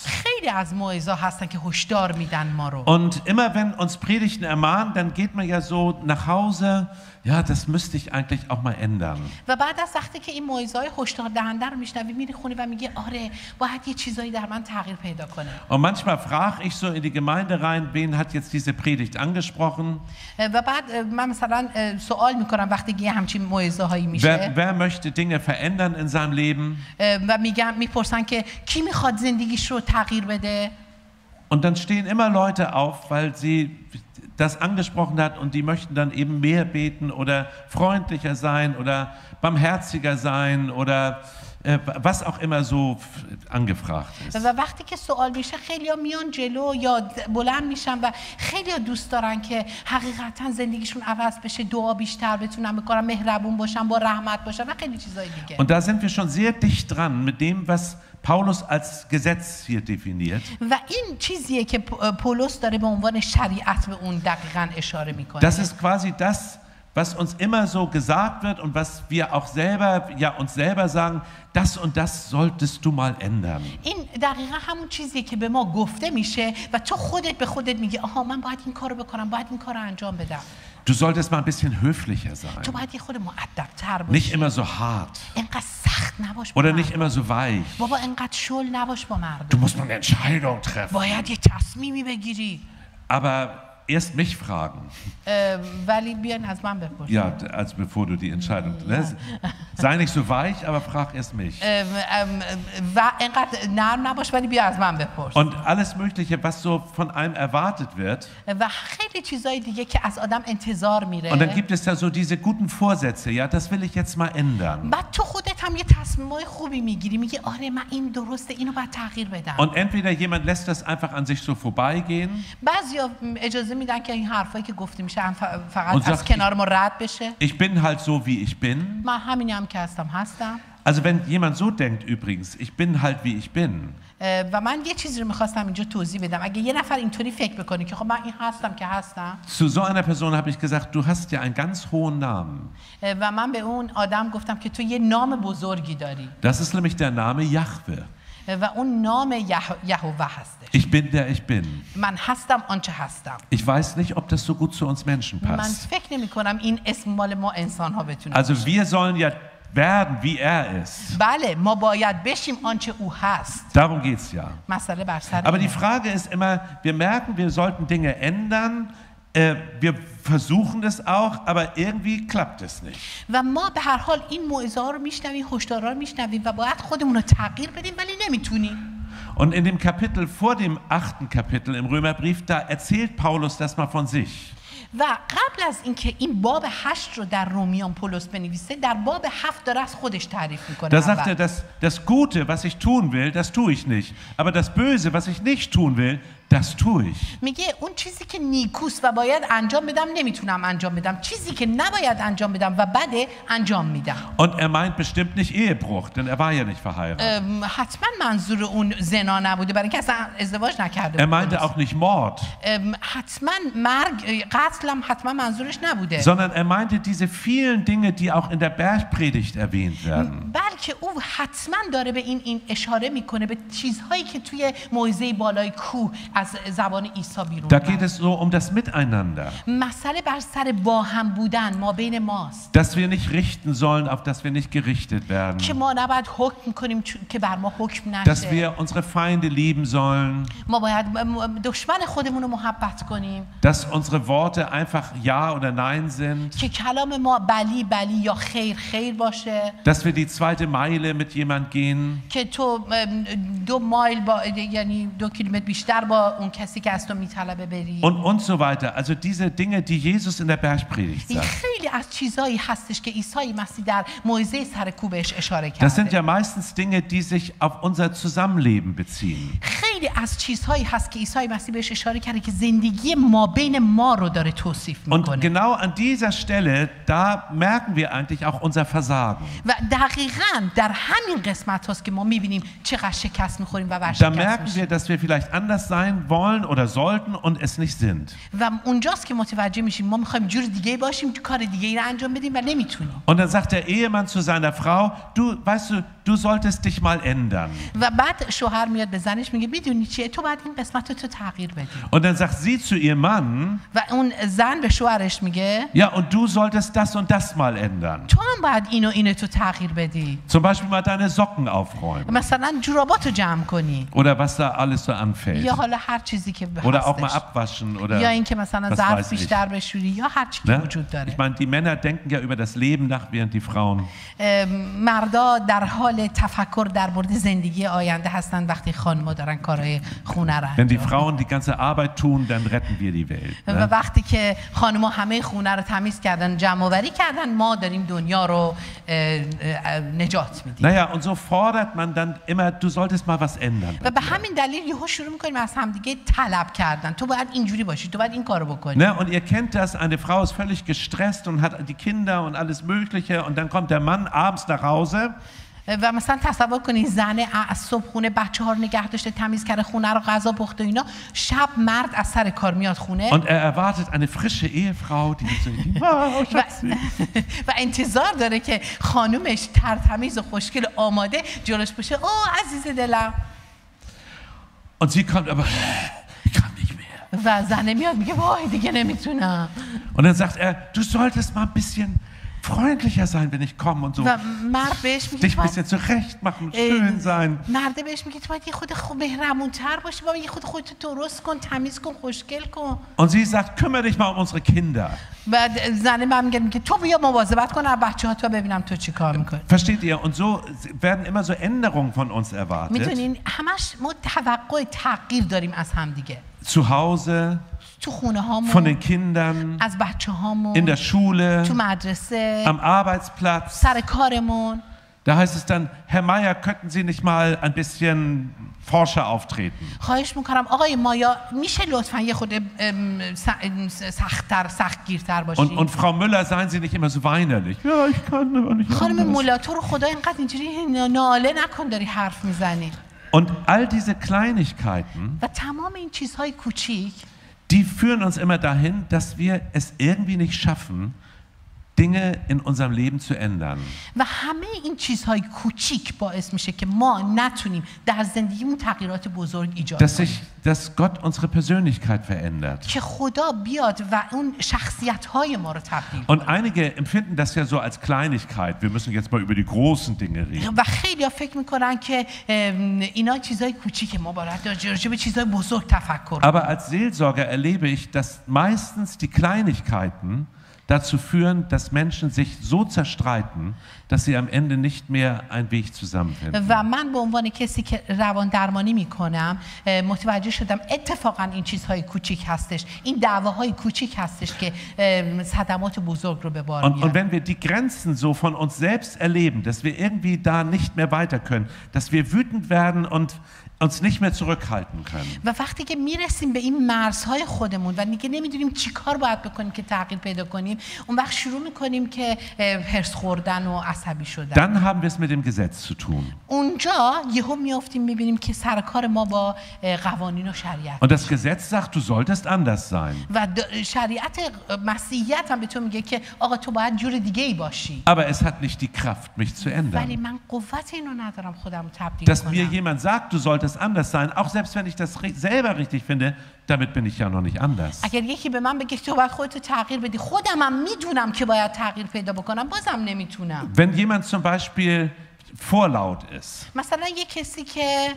خیلی از موعظه هستن که هشدار میدن ما رو. Und immer wenn uns Predigten ermahnen, dann geht man ja so nach Hause, ja, das müsste ich eigentlich auch mal ändern. و بعد از وقتی که این موعظه‌های هشدار دهنده رو میشنوی میری خونه و میگه آره باید یه چیزایی در من تغییر پیدا کنه. Und manchmal frage ich so in die Gemeinde rein, wen hat jetzt diese Predigt angesprochen? و بعد من مثلا سوال میکنم وقتی یه همچین موعظه‌هایی میشه. Wer, wer möchte Dinge verändern in seinem Leben? و میگم میپرسن که کی میخواد زندگیش رو تغییر بده؟ Und dann stehen immer Leute auf, weil sie das angesprochen hat und die möchten dann eben mehr beten oder freundlicher sein oder barmherziger sein oder äh, was auch immer so angefragt ist. و وقتی که سوال میشه خیلی‌ها میان جلو یا بلند میشن و خیلی‌ها دوست دارن که حقیقتا زندگیشون عوض بشه، دعا بیشتر بتونن بکنن، مهربون باشن، با رحمت باشن و خیلی چیزای دیگه. Und da sind wir schon sehr dicht dran mit dem, was Paulus als Gesetz hier definiert. و این چیزیه که پولس داره به عنوان شریعت به اون دقیقاً اشاره میکنه. Das ist quasi das, was uns immer so gesagt wird und was wir auch selber, ja, uns selber sagen, das und das solltest du mal ändern. این دقیقاً همون چیزیه که به ما گفته میشه و تو خودت به خودت میگی آها من باید این کارو بکنم، باید این کارو انجام بدم. Du solltest mal ein bisschen höflicher sein. تو باید یه خود مؤدب‌تر باشی. Nicht immer so hart. اینقدر سخت نباش. Oder nicht immer so weich. بابا اینقدر شل نباش با مردم. Du musst mal eine Entscheidung treffen. باید یه تصمیمی بگیری. Aber erst mich fragen. ولی بیاین از من بپرسید. Ja, also bevor du die Entscheidung triffst. Sei nicht so weich, aber frag erst mich. و اینقدر نرم نباش ولی بیا از من بپرس. Und alles Mögliche, was so von einem erwartet wird. و خیلی چیزای دیگه که از آدم انتظار میره. Und dann gibt es ja so diese guten Vorsätze. Ja, das will ich jetzt mal ändern. بعد تو خودت هم یه تصمیمای خوبی میگیری، میگی آره من این درسته، اینو باید تغییر بدم. Und entweder jemand lässt das einfach an sich so vorbeigehen. بعضیا اجازه میدن که این حرفایی که گفته میشه فقط از کنار ما رد بشه. Ich bin halt so wie ich bin. من همینم که هستم هستم. Also wenn jemand so denkt übrigens, ich bin halt wie ich bin. و من یه چیزی رو میخواستم اینجا توضیح بدم. اگه یه نفر اینطوری فکر بکنه که خب من این هستم که هستم. Zu so einer Person habe ich gesagt, du hast ja einen ganz hohen Namen. و من به اون آدم گفتم که تو یه نام بزرگی داری. Das ist nämlich der Name Jahwe. و اون نام یهوه هستش. Ich bin der ich bin. من هستم آنچه هستم. Ich weiß nicht, ob das so gut zu uns Menschen من passt. فکر نمی کنم این اسم مال ما انسان ها بتونه. Also wir sollen ja werden, wie er ist. بله ما باید بشیم آنچه او هست. Darum geht's ja. مسئله بر سر. Aber die Frage ist immer, wir merken, wir sollten Dinge ändern. Äh, wir versuchen das auch, aber irgendwie klappt es nicht. و ما به هر حال این موعظه ها رو میشنویم، هشدارا رو میشنویم و باید خودمون رو تغییر بدیم ولی نمیتونیم. Und in dem Kapitel vor dem achten Kapitel im Römerbrief, da erzählt Paulus das mal von sich. و قبل از اینکه این باب هشت رو در رومیان پولس بنویسه در باب هفت داره از خودش تعریف میکنه. Da sagt er, das, das Gute, was ich tun will, das tue ich nicht. Aber das Böse, was ich nicht tun will, das tue ich. میگه اون چیزی که نیکوست و باید انجام بدم نمیتونم انجام بدم، چیزی که نباید انجام بدم و بده انجام میدم. Und er meint bestimmt nicht Ehebruch, denn er war ja nicht verheiratet. حتما منظور اون زنا نبوده برای اینکه اصلا ازدواج نکرده. Er meinte auch nicht Mord. حتما مرگ قتل هم حتما منظورش نبوده. Sondern er meinte diese vielen Dinge, die auch in der Bergpredigt erwähnt werden. بلکه او حتما داره به این این اشاره میکنه به چیزهایی که توی موعظه بالای کوه از زبان عیسی بیرون Da geht es so um das Miteinander. مسئله بر سر با هم بودن ما بین ماست. Dass wir nicht richten sollen, auf dass wir nicht gerichtet werden. که ما نباید حکم کنیم که بر ما حکم Dass نشه. wir unsere Feinde lieben sollen. ما باید دشمن خودمون رو محبت کنیم. Dass unsere Worte einfach Ja oder Nein sind. که کلام ما بلی بلی یا خیر خیر باشه. Dass wir die zweite Meile mit jemand gehen. که تو دو مایل با یعنی دو کیلومتر بیشتر با اون کسی که از تو میطلبه بری. Und und so weiter. Also diese Dinge, die Jesus in der Bergpredigt این sagt. خیلی از چیزایی هستش که عیسی مسیح در موعظه سر کوه بهش اشاره کرده. Das sind ja meistens Dinge, die sich auf unser Zusammenleben beziehen. خیلی از چیزهایی هست که عیسی مسیح بهش اشاره کرده که زندگی ما بین ما رو داره توصیف Und میکنه. genau an dieser Stelle, da merken wir eigentlich auch unser Versagen. و دقیقاً در همین قسمت هست که ما میبینیم چقدر شکست میخوریم و Da ورشکست merken میشیم. wir, dass wir vielleicht anders sein wollen oder sollten und es nicht sind. و اونجاست که متوجه میشیم ما میخوایم جور دیگه باشیم، کار دیگه ای رو انجام بدیم و نمیتونیم. Und dann sagt der Ehemann zu seiner Frau, du, weißt du, du solltest dich mal ändern. و بعد شوهر میاد به زنش میگه میدونی چیه تو باید این قسمت رو تو تغییر بدی. Und dann sagt sie zu ihrem Mann, و اون زن به شوهرش میگه ja, und du solltest das und das mal ändern. تو هم باید اینو اینو تو تغییر بدی. Zum Beispiel mal deine Socken aufräumen. مثلا جوراباتو جمع کنی. Oder was da alles so anfällt. یا حالا هر چیزی که Oder auch mal هستش. abwaschen oder یا اینکه مثلا was ظرف weiß ich. بیشتر بشوری یا هر چی که Ne? وجود داره. Ich meine, die Männer denken ja über das Leben nach, während die Frauen. ام، مردا در حال تفکر در مورد زندگی آینده هستن وقتی خانم‌ها دارن کارهای خونه رو Wenn die انجام Frauen die ganze Arbeit tun, dann retten wir die Welt. و Ne? وقتی که خانم‌ها همه خونه رو تمیز کردن جمع‌آوری کردن ما داریم دنیا رو اه، اه، نجات میدیم. Naja, und so fordert man dann immer, du solltest mal was ändern. و به همین دلیل یهو شروع می‌کنیم از همدیگه طلب کردن تو باید اینجوری باشی تو باید این کارو بکنی. Ne? Und ihr kennt das, eine Frau ist völlig gestresst und hat die Kinder und alles Mögliche und dann kommt der Mann abends nach Hause. و مثلا تصور کنید زن از صبح خونه بچه‌ها رو نگه داشته تمیز کرده خونه رو غذا پخته و اینا شب مرد از سر کار میاد خونه Und er erwartet eine frische Ehefrau, die so die, oh, و, Schatzi. و انتظار داره که خانومش ترتمیز و خوشگل آماده جلوش باشه او عزیز دلم. Und sie kommt aber, ich kann nicht mehr. و زنه میاد میگه وای دیگه نمیتونم. Und dann sagt er, du solltest mal ein bisschen freundlicher sein, wenn ich komme und so. و مرد بهش میگه Dich ein bisschen zurecht machen, schön sein. مرد بهش میگه تو باید یه خود خوب مهربون‌تر باشی بابا یه خود خودت درست کن تمیز کن خوشگل کن. Und sie sagt, kümmere dich mal um unsere Kinder. بعد زنه من میگه میگه تو بیا مواظبت کن از بچه‌ها تو ببینم تو چی کار میکنی. Versteht ihr? Und so werden immer so Änderungen von uns erwartet. میدونین همش ما توقع تغییر داریم از همدیگه. Zu Hause, تو خونه هامون von den Kindern, از بچه هامون in der Schule, تو مدرسه am Arbeitsplatz. سر کارمون. Da heißt es dann, Herr Meier, könnten Sie nicht mal ein bisschen forscher auftreten? خواهش میکنم آقای مایا میشه لطفا یه خود ام، س- ام، سخت‌تر سختگیرتر Und, باشی. und Frau Müller, seien Sie nicht immer so weinerlich. Ja, ich kann aber nicht خانم anders. مولا تو رو خدا اینقدر اینجوری ناله نکن داری حرف میزنی. Und all diese Kleinigkeiten, و تمام این چیزهای کوچیک die führen uns immer dahin, dass wir es irgendwie nicht schaffen, Dinge in unserem Leben zu ändern. و همه این چیزهای کوچیک باعث میشه که ما نتونیم در زندگیمون تغییرات بزرگ ایجاد Dass, کنیم. sich, dass Gott unsere Persönlichkeit verändert. که خدا بیاد و اون شخصیت‌های ما رو تبدیل Und einige empfinden das ja so als Kleinigkeit. Wir müssen jetzt mal über die großen Dinge reden. و خیلی‌ها فکر میکنن که ام، اینا چیزای کوچیکه ما باید راجع به چیزای بزرگ تفکر کنیم. Aber als Seelsorger erlebe ich, dass meistens die Kleinigkeiten dazu führen, dass Menschen sich so zerstreiten, dass sie am Ende nicht mehr einen Weg zusammenfinden. و من به عنوان کسی که روان درمانی میکنم متوجه شدم اتفاقا این چیزهای کوچیک هستش این دعواهای کوچیک هستش که ام، صدمات بزرگ رو به بار Und, und میاره. wenn wir die Grenzen so von uns selbst erleben, dass wir irgendwie da nicht mehr weiter können, dass wir wütend werden und uns nicht mehr zurückhalten können. و وقتی که میرسیم به این مرزهای خودمون و دیگه نمیدونیم چی کار باید بکنیم که تغییر پیدا کنیم اون وقت شروع میکنیم که اه، هرس خوردن و عصبی شدن. Dann haben wir es mit dem Gesetz zu tun. اونجا یهو میافتیم میبینیم که سر کار ما با اه، قوانین و شریعت Und das Gesetz sagt, du solltest anders sein. و د- شریعت مسیحیت هم به تو میگه که آقا تو باید جور دیگه ای باشی. Aber es hat nicht die Kraft, mich zu ولی ändern. من قوت اینو ندارم خودم رو تبدیل Dass mir کنم. jemand sagt, du solltest anders sein, auch selbst wenn ich das ri- selber richtig finde, damit bin ich ja noch nicht anders. اگر یکی به من بگه تو باید خودتو تغییر بدی خودم هم میدونم که باید تغییر پیدا بکنم بازم نمیتونم. Wenn jemand zum Beispiel vorlaut ist, مثلا یه کسی که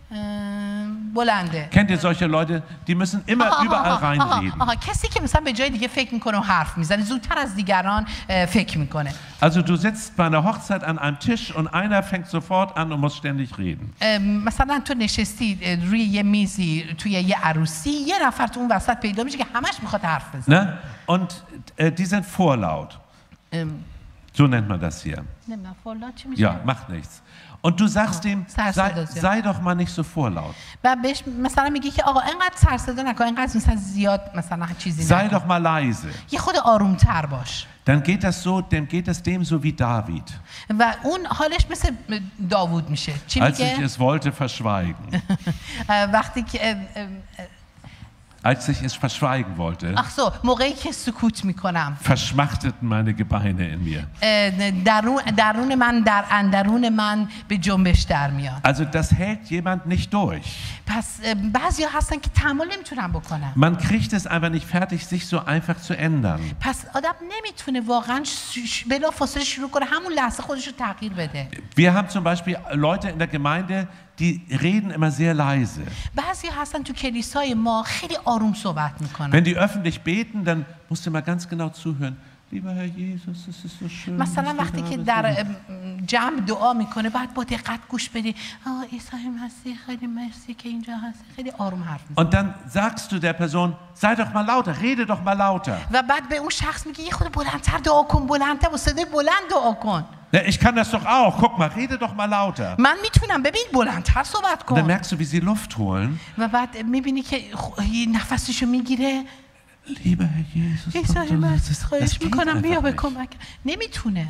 اه، بلنده. kennt ihr solche Leute, die müssen immer آها، überall آها، آها، reinreden. آها، کسی که مثلا به جای دیگه فکر میکنه و حرف میزنه زودتر از دیگران اه، فکر میکنه. Also du sitzt bei einer Hochzeit an einem Tisch und einer fängt sofort an und muss ständig reden. اه، مثلا تو نشستی اه، روی یه میزی توی یه عروسی یه نفر تو اون وسط پیدا میشه که همش میخواد حرف بزنه. Ne? Und äh, die sind vorlaut. ام، So nennt man das hier. نمیدونم فلان چی میشه؟ Ja, macht nichts. Und du sagst ihm, Sei sei, so, ja. sei doch mal nicht so vorlaut. و بهش مثلا میگی که آقا اینقدر سر صدا نکن اینقدر مثلا زیاد مثلا چیزی Sei نکن doch mal leise. یه خود آرومتر باش. Dann geht das so, dem geht es dem so wie David, و اون حالش مثل داوود میشه. چی als ich میگه؟ es wollte verschweigen. اه، وقتی که اه، اه، Als ich es verschweigen wollte, ach so موقعی که سکوت میکنم verschmachteten meine Gebeine in mir. درون درون من در اندرون من به جنبش در میاد. Also das hält jemand nicht durch. پس بعضیا هستن که تحمل نمیتونن بکنن. Man kriegt es einfach nicht fertig, sich so einfach zu ändern. پس آدم نمیتونه واقعا بلافاصله شروع کنه همون لحظه خودش رو تغییر بده. Wir haben zum Beispiel Leute in der Gemeinde, die reden immer sehr leise. بعضیا هستن تو کلیسای ما خیلی آروم صحبت میکنن. Wenn die öffentlich beten, dann musst du mal ganz genau zuhören. Lieber Herr Jesus, es ist so schön. مثلا وقتی که در جمع دعا میکنه باید با دقت گوش بدی. آه عیسی مسیح خیلی مرسی که اینجا هستی. خیلی آروم حرف میزنه. Und dann sagst du der Person, sei doch mal lauter, rede doch mal lauter. و بعد به اون شخص میگی یه خود بلندتر دعا کن، بلندتر با صدای بلند دعا کن. Ich kann das doch auch. Guck mal, rede doch mal lauter. من میتونم، ببین بلندتر صحبت کن. Und dann merkst du, wie sie Luft holen. و بعد میبینی که نفسشو میگیره. Lieber Herr Jesus, عیسی مسیح خواهش میکنم بیا به کمک. نمیتونه.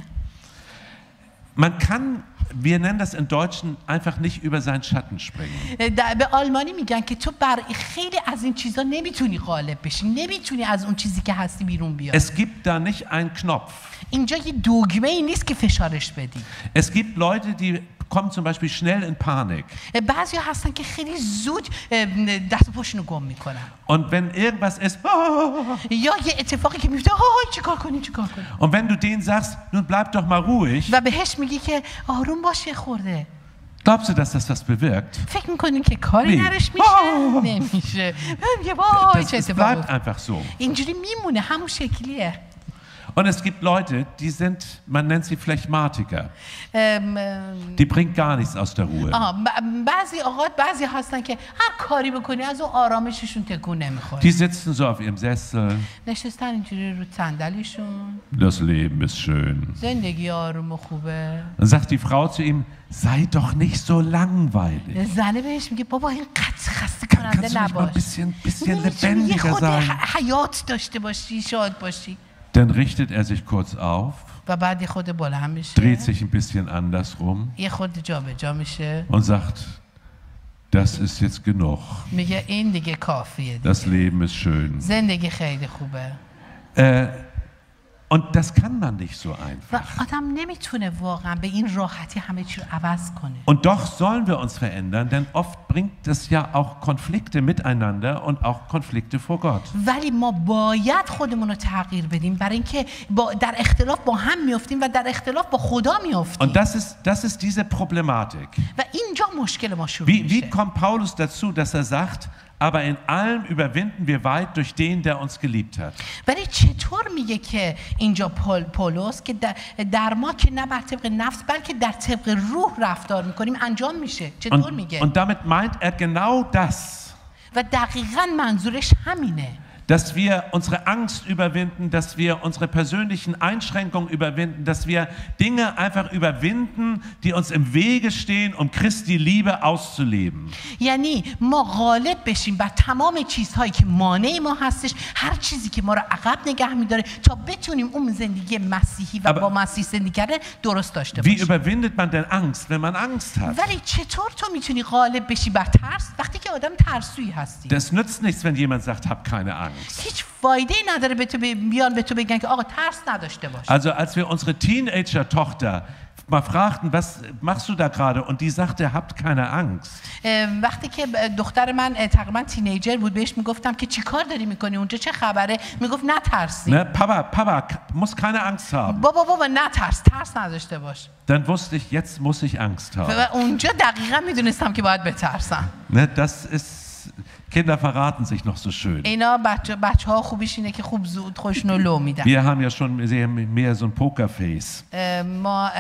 Man kann, wir nennen das in Deutschen, einfach nicht über seinen Schatten springen. به آلمانی میگن که تو بر خیلی از این چیزا نمیتونی غالب بشی، نمیتونی از اون چیزی که هستی بیرون بیای. Es gibt da nicht einen Knopf. اینجا یه دگمه ای نیست که فشارش بدی. Es gibt Leute, die kommen zum Beispiel schnell in Panik. بعضیا هستن که خیلی زود دست و پاشونو گم میکنن. Und wenn irgendwas ist, یا یه اتفاقی که میفته، های چیکار کنی چیکار کنی. Und wenn du denen sagst, nun bleib doch mal ruhig. و بهش میگی که آروم باشه خورده. Glaubst du, dass das was bewirkt? فکر میکنین که کاری درش میشه؟ نمیشه. میگه وای چه اتفاقی. Das bleibt einfach so. اینجوری میمونه، همون شکلیه. Und es gibt Leute, die sind, man nennt sie Phlegmatiker. Die bringt gar nichts aus der Ruhe. بعضی اوقات بعضی هستن که هر کاری بکنی از اون آرامششون تکون نمیخوره. Die sitzen so auf ihrem Sessel. نشستن اینجوری رو صندلیشون. Das Leben ist schön. زندگی آروم و خوبه. Dann sagt die Frau zu ihm, sei doch nicht so langweilig. زنه بهش میگه بابا این خسته خسته کننده نباش. Ein bisschen, bisschen lebendiger sein. حیات داشته باشی، شاد باشی. Dann richtet er sich kurz auf, dreht sich ein bisschen andersrum und sagt, das ist jetzt genug. Das Leben ist schön. Äh, Und das kann man nicht so einfach. Und doch sollen wir uns verändern, denn oft bringt es ja auch Konflikte miteinander und auch Konflikte vor Gott. ولی ما باید خودمون رو تغییر بدیم برای اینکه با در اختلاف با هم میافتیم و در اختلاف با خدا میافتیم. Und das ist das ist diese Problematik. و اینجا مشکل ما شروع میشه. Wie wie kommt Paulus dazu, dass er sagt, aber in allem überwinden wir weit durch den, der uns geliebt hat. ولی چطور میگه که اینجا پولس که در ما که نه بر طبق نفس بلکه در طبق روح رفتار میکنیم انجام میشه؟ چطور میگه؟ Und damit meint er genau das. و دقیقاً منظورش همینه. Dass wir unsere Angst überwinden, dass wir unsere persönlichen Einschränkungen überwinden, dass wir Dinge einfach überwinden, die uns im Wege stehen, um Christi Liebe auszuleben. یعنی ما غالب بشیم بر تمام چیزهایی که مانع ما هستش، هر چیزی که ما رو عقب نگه می‌داره تا بتونیم اون زندگی مسیحی و با مسیح زندگی کردن درست داشته باشیم. Wie überwindet man denn Angst, wenn man Angst hat? ولی چطور تو میتونی غالب بشی بر ترس وقتی که آدم ترسویی هستی؟ Das nützt nichts, wenn jemand sagt, hab keine Angst. هیچ فایده نداره به تو بیان به تو بگن که آقا ترس نداشته باش. Also als wir unsere Teenager-Tochter mal fragten, was machst du da gerade? Und die sagte, habt keine Angst. وقتی که دختر من تقریبا تینیجر بود بهش میگفتم که چیکار داری میکنی اونجا چه خبره؟ میگفت نترسی. Ne, Papa, Papa, muss keine Angst haben. بابا بابا نترس، ترس نداشته باش. Dann wusste ich, jetzt muss ich Angst haben. و اونجا دقیقاً میدونستم که باید بترسم. Ne, das ist Kinder verraten sich noch so schön. اینا بچه بچه‌ها خوبیش اینه که خوب زود خودشونو لو میدن. Wir haben ja schon mehr so ein Pokerface. ما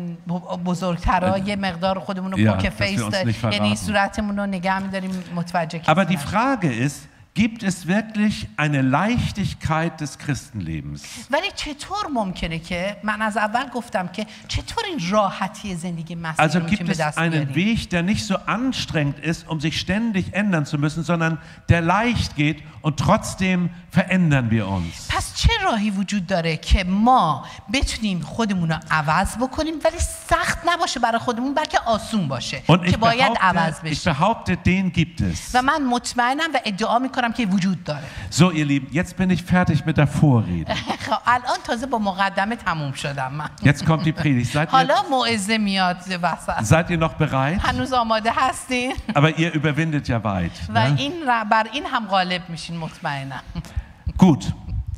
بزرگترها یه مقدار خودمون رو پوکر فیس داریم، یعنی صورتمون رو نگه می‌داریم متوجه کسی. Aber die Frage ist, gibt es wirklich eine Leichtigkeit des Christenlebens? ولی چطور ممکنه که من از اول گفتم که چطور این راحتی زندگی مسیحی Also رو gibt به es دست einen بیاریم؟ Weg, der nicht so anstrengend ist, um sich ständig ändern zu müssen, sondern der leicht geht und trotzdem verändern wir uns. پس چه راهی وجود داره که ما بتونیم خودمون رو عوض بکنیم ولی سخت نباشه برای خودمون بلکه آسون باشه Und که ich باید behaupte, عوض ich بشه؟ behaupte, den gibt es. و من مطمئنم و ادعا میکنم میکنم که وجود داره. So, ihr Lieben, jetzt bin ich fertig mit der Vorrede. خب الان تازه با مقدمه تموم شدم من. Jetzt kommt die Predigt. Seid ihr, حالا موعظه میاد وسط. seid ihr noch bereit? هنوز آماده هستین؟ Aber ihr überwindet ja weit. و Ne? این را- بر این هم غالب میشین مطمئنا. Gut.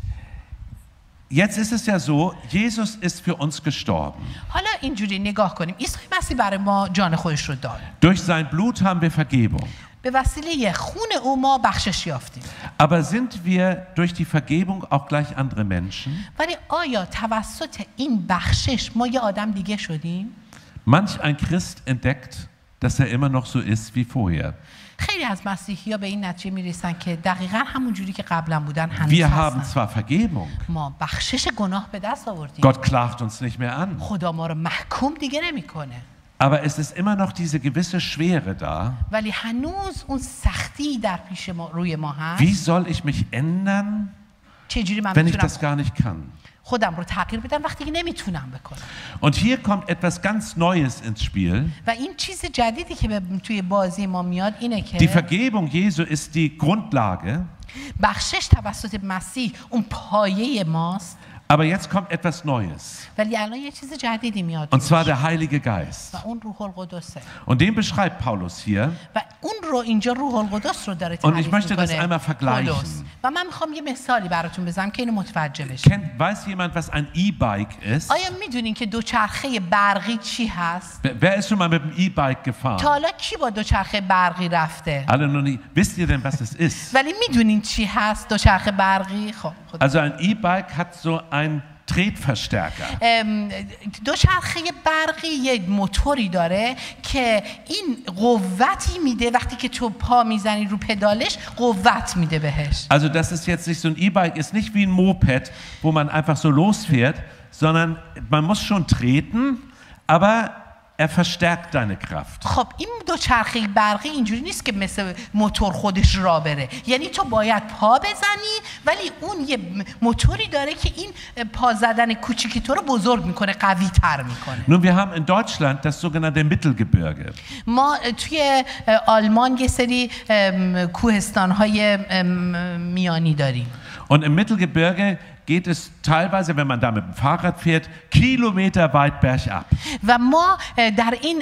Jetzt ist es ja so, Jesus ist für uns gestorben. حالا اینجوری نگاه کنیم. عیسی مسیح برای ما جان خودش رو داد. Durch sein Blut haben wir Vergebung. به وسیله خون او ما بخشش یافتیم. Aber sind wir durch die Vergebung auch gleich andere Menschen? ولی آیا توسط این بخشش ما یه آدم دیگه شدیم؟ Manch ein Christ entdeckt, dass er immer noch so ist wie vorher. خیلی از مسیحی‌ها به این نتیجه میرسن که دقیقاً همون جوری که قبلا بودن هنوز Wir haben هستن. zwar Vergebung, ما بخشش گناه به دست آوردیم. Gott klagt uns nicht mehr an, خدا ما رو محکوم دیگه نمیکنه. aber es ist immer noch diese gewisse Schwere da. ولی هنوز اون سختی در پیش ما روی ما هست. Wie soll ich mich ändern, چجوری من wenn ich میتونم das gar nicht kann? خودم رو تغییر بدم وقتی که نمیتونم بکنم. Und hier kommt etwas ganz Neues ins Spiel. و این چیز جدیدی که به توی بازی ما میاد اینه Die که Vergebung Jesu ist die Grundlage, بخشش توسط مسیح اون پایه ماست. aber jetzt kommt etwas Neues. ولی الان یه چیز جدیدی میاد Und zwar روش. der Heilige Geist. و اون روح القدسه. Und den beschreibt Paulus hier. و اون رو اینجا روح القدس رو داره Und ich تعریف möchte das میکنه. einmal vergleichen. پولس. و من میخوام یه مثالی براتون بزنم که اینو متوجه بشید. Kennt, weiß jemand, was ein E-Bike ist? آیا میدونین که دوچرخه برقی چی هست؟ Wer, wer ist schon mal mit dem E-Bike تا gefahren? حالا کی با دوچرخه برقی رفته؟ Alle noch nie. Wisst ihr denn, was es ist? ولی میدونین چی هست دوچرخه برقی؟ خب خب. Also ein E-Bike hat so einen Tretverstärker. ام، دوچرخه برقی یه موتوری داره که این قوتی میده وقتی که تو پا میزنی رو پدالش قوت میده بهش. Also das ist jetzt nicht so ein E-Bike, ist nicht wie ein Moped, wo man einfach so losfährt, sondern man muss schon treten, aber er verstärkt deine Kraft. خب این دوچرخه برقی اینجوری نیست که مثل موتور خودش را بره. یعنی تو باید پا بزنی ولی اون یه موتوری داره که این پا زدن کوچیکی تو رو بزرگ میکنه، قوی تر میکنه. Nun, wir haben in Deutschland das sogenannte Mittelgebirge. ما توی آلمان یه سری کوهستان‌های میانی داریم. Und im Mittelgebirge geht es teilweise, wenn man da mit dem Fahrrad fährt, kilometerweit bergab. و ما در این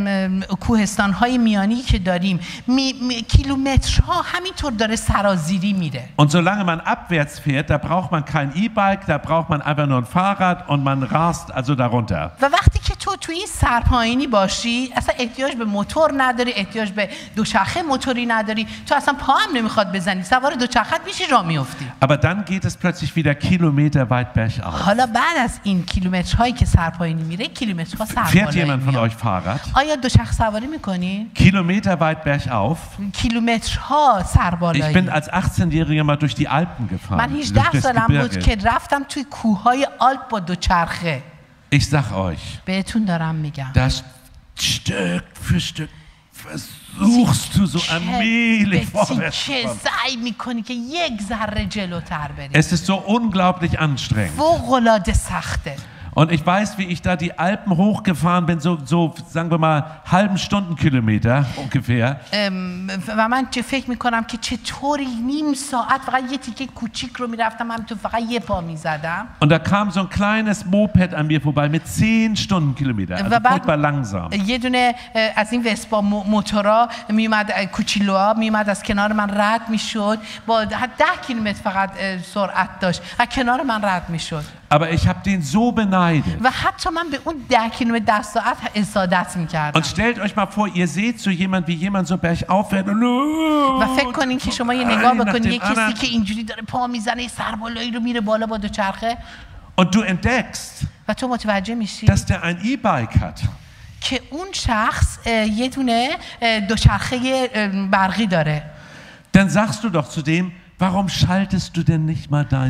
کوهستان‌های میانی که داریم می، می، کیلومترها همینطور داره سرازیری میره. Und solange man abwärts fährt, da braucht man kein E-Bike, da braucht man einfach nur ein Fahrrad und man rast also darunter. و وقتی که تو توی این سرپایینی باشی اصلا احتیاج به موتور نداری، احتیاج به دوچرخه موتوری نداری، تو اصلا پا هم نمیخواد بزنی، سوار دوچرخت میشی راه میافتی. Aber dann geht es plötzlich wieder kilometerweit bergauf. حالا بعد از این کیلومترهایی که سرپایینی میره کیلومترها Fährt سربالایی jemand von میاد. euch Fahrrad? آیا دوچرخه سواری میکنین؟ Kilometerweit bergauf. کیلومترها Ich سربالایی. bin als achtzehnjähriger mal durch die Alpen gefahren. من durch هجده das سالم بود Gebirge. که رفتم توی کوههای آلپ با دوچرخه. Ich sag euch, بهتون دارم میگم. das Stück für Stück versuchst du so allmählich vorwärts zu که kommen. سعی میکنی که یک ذره جلوتر بری. Es ist so unglaublich anstrengend. فوق‌العاده سخته. Und ich weiß, wie ich da die Alpen hochgefahren bin, so, so sagen wir mal, halben Stundenkilometer ungefähr. ام، و من چه فکر میکنم که چطوری نیم ساعت فقط یه تیکه کوچیک رو میرفتم هم تو فقط یه پا میزدم. Und da kam so ein kleines Moped an mir vorbei mit zehn Stundenkilometer, also و بعد furchtbar langsam. یه دونه اه، از این وسپا مو- موتورا میومد، اه، کوچیلوها میومد از کنار من رد میشد با ده کیلومتر فقط اه، سرعت داشت از کنار من رد میشد. Aber ich habe den so beneidet. و حتی من به اون ده کیلومتر در ساعت حسادت میکردم. Und stellt euch mal vor, ihr seht so jemand, wie jemand so bergauf fährt und, و فکر کنین که شما یه نگاه nach بکنین dem یه کسی anderen. که اینجوری داره پا میزنه یه سربالایی رو میره بالا با دوچرخه Und du entdeckst, و تو متوجه میشی dass der ein E-Bike hat. که اون شخص اه، یه دونه اه، دوچرخه اه، برقی داره. Dann sagst du doch zu dem, warum schaltest du denn nicht mal dein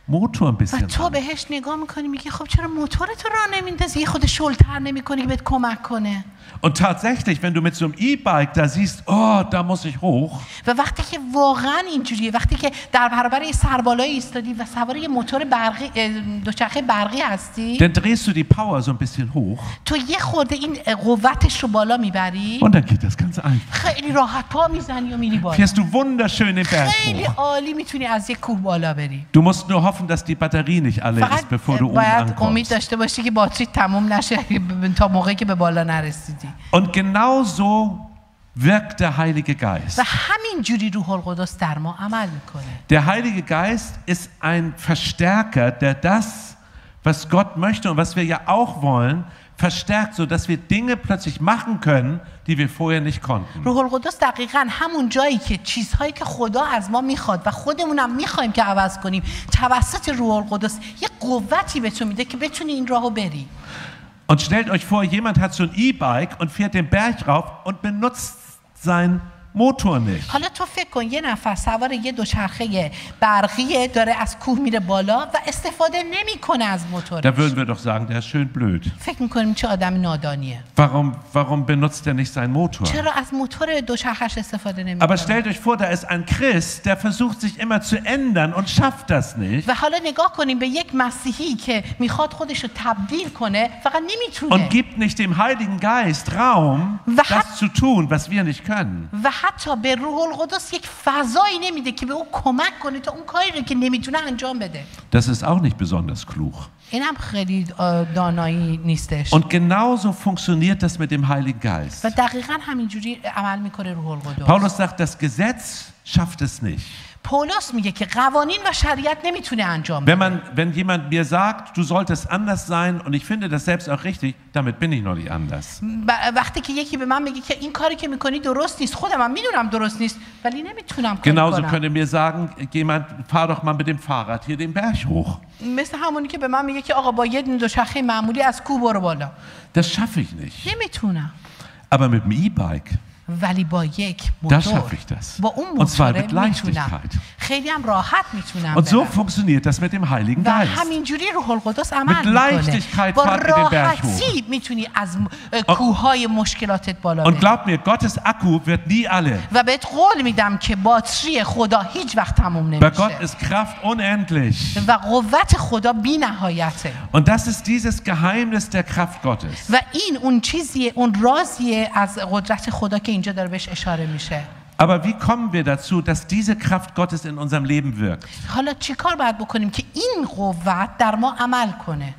Motor ein و bisschen تو an. بهش نگاه میکنی میگی خب چرا موتورت رو راه نمیندازی، یه خود شلتر نمیکنی که بهت کمک کنه. Und tatsächlich, wenn du mit so einem E-Bike da siehst, oh, da muss ich hoch, و وقتی که واقعا اینجوریه، وقتی که در برابر یه سربالایی ایستادی و سوار یه موتور برقی دوچرخه برقی هستی، dann drehst du die Power so ein bisschen hoch تو یه خورده این قوتش رو بالا میبری، und dann geht das ganz einfach. خیلی راحت پا میزنی و میری بالا. Fährst du wunderschön den Berg خیلی hoch. عالی میتونی از یه کوه بالا بری. Du musst nur hoffen, dass die Batterie nicht alle فقط ist, bevor du oben باید امید ankommst. داشته باشی که باتری تموم نشه تا موقعی که به بالا نرسیدی. Und genau so wirkt der Heilige Geist. و همین جوری روح القدس در ما عمل میکنه. Der Heilige Geist ist ein Verstärker, der das, was Gott möchte und was wir ja auch wollen, verstärkt, sodass wir Dinge plötzlich machen können, die wir vorher nicht konnten. روح القدس دقیقاً همون جایی که چیزهایی که خدا از ما میخواد و خودمونم میخوایم که عوض کنیم، توسط روح القدس یه قوتی به تو میده که بتونی این راهو بری. Und stellt euch vor, jemand hat so ein E-Bike und fährt den Berg rauf und benutzt seinen Motor nicht. حالا تو فکر کن یه نفر سوار یه دوچرخه برقیه داره از کوه میره بالا و استفاده نمیکنه از موتورش. Da würden wir doch sagen, der ist schön blöd. فکر میکنیم چه آدم نادانیه. Warum, warum benutzt er nicht seinen Motor? چرا از موتور دوچرخه‌اش استفاده Aber نمیکنه؟ stellt euch vor, da ist ein Christ, der versucht sich immer zu ändern und schafft das nicht. و حالا نگاه کنیم به یک مسیحی که میخواد خودش رو تبدیل کنه، فقط Und نمیتونه. gibt nicht dem Heiligen Geist Raum, Was hat- das zu tun, was wir nicht können. و حتی به روح القدس یک فضایی نمیده که به او کمک کنه تا اون کاری رو که نمیتونه انجام بده. Das ist auch nicht besonders klug. اینم خیلی آه، دانایی نیستش. Und genauso funktioniert das mit dem Heiligen Geist. و دقیقاً همینجوری عمل میکنه روح القدس. Paulus sagt, das Gesetz schafft es nicht. پولس میگه که قوانین و شریعت نمیتونه انجام Wenn, بده. man, wenn jemand mir sagt, du solltest anders sein und ich finde das selbst auch richtig, damit bin ich noch nicht anders. ب- وقتی که یکی به من میگه که این کاری که میکنی درست نیست، خودم هم میدونم درست نیست ولی نمیتونم کاری Genauso کنم. könnte mir sagen, jemand, fahr doch mal mit dem Fahrrad hier den Berg hoch. مثل همونی که به من میگه که آقا با یه دوچرخه معمولی از کوه برو بالا. Das schaffe ich nicht. نمیتونم. Aber mit dem E-Bike, ولی با یک da موتور schaffe ich das. با اون Und zwar موتور mit میتونم Leichtigkeit. خیلی هم راحت میتونم Und so برم. funktioniert das mit dem Heiligen و Geist. همینجوری روح القدس Mit عمل میکنه. Leichtigkeit با fahrt ihr den Berg راحتی میتونی از کوههای مشکلاتت بالا Und بری. glaubt mir, Gottes Akku wird nie alle. و بهت قول میدم که باتری خدا هیچ وقت تموم Bei Gott نمیشه ist Kraft unendlich. و قوت خدا بی نهایته. Und das ist dieses Geheimnis der Kraft Gottes. و این اون چیزیه، اون رازیه از قدرت خدا که اینجا داره بهش اشاره میشه. Aber wie kommen wir dazu, dass diese Kraft Gottes in unserem Leben wirkt? حالا چی کار باید بکنیم که این قوت در ما عمل کنه؟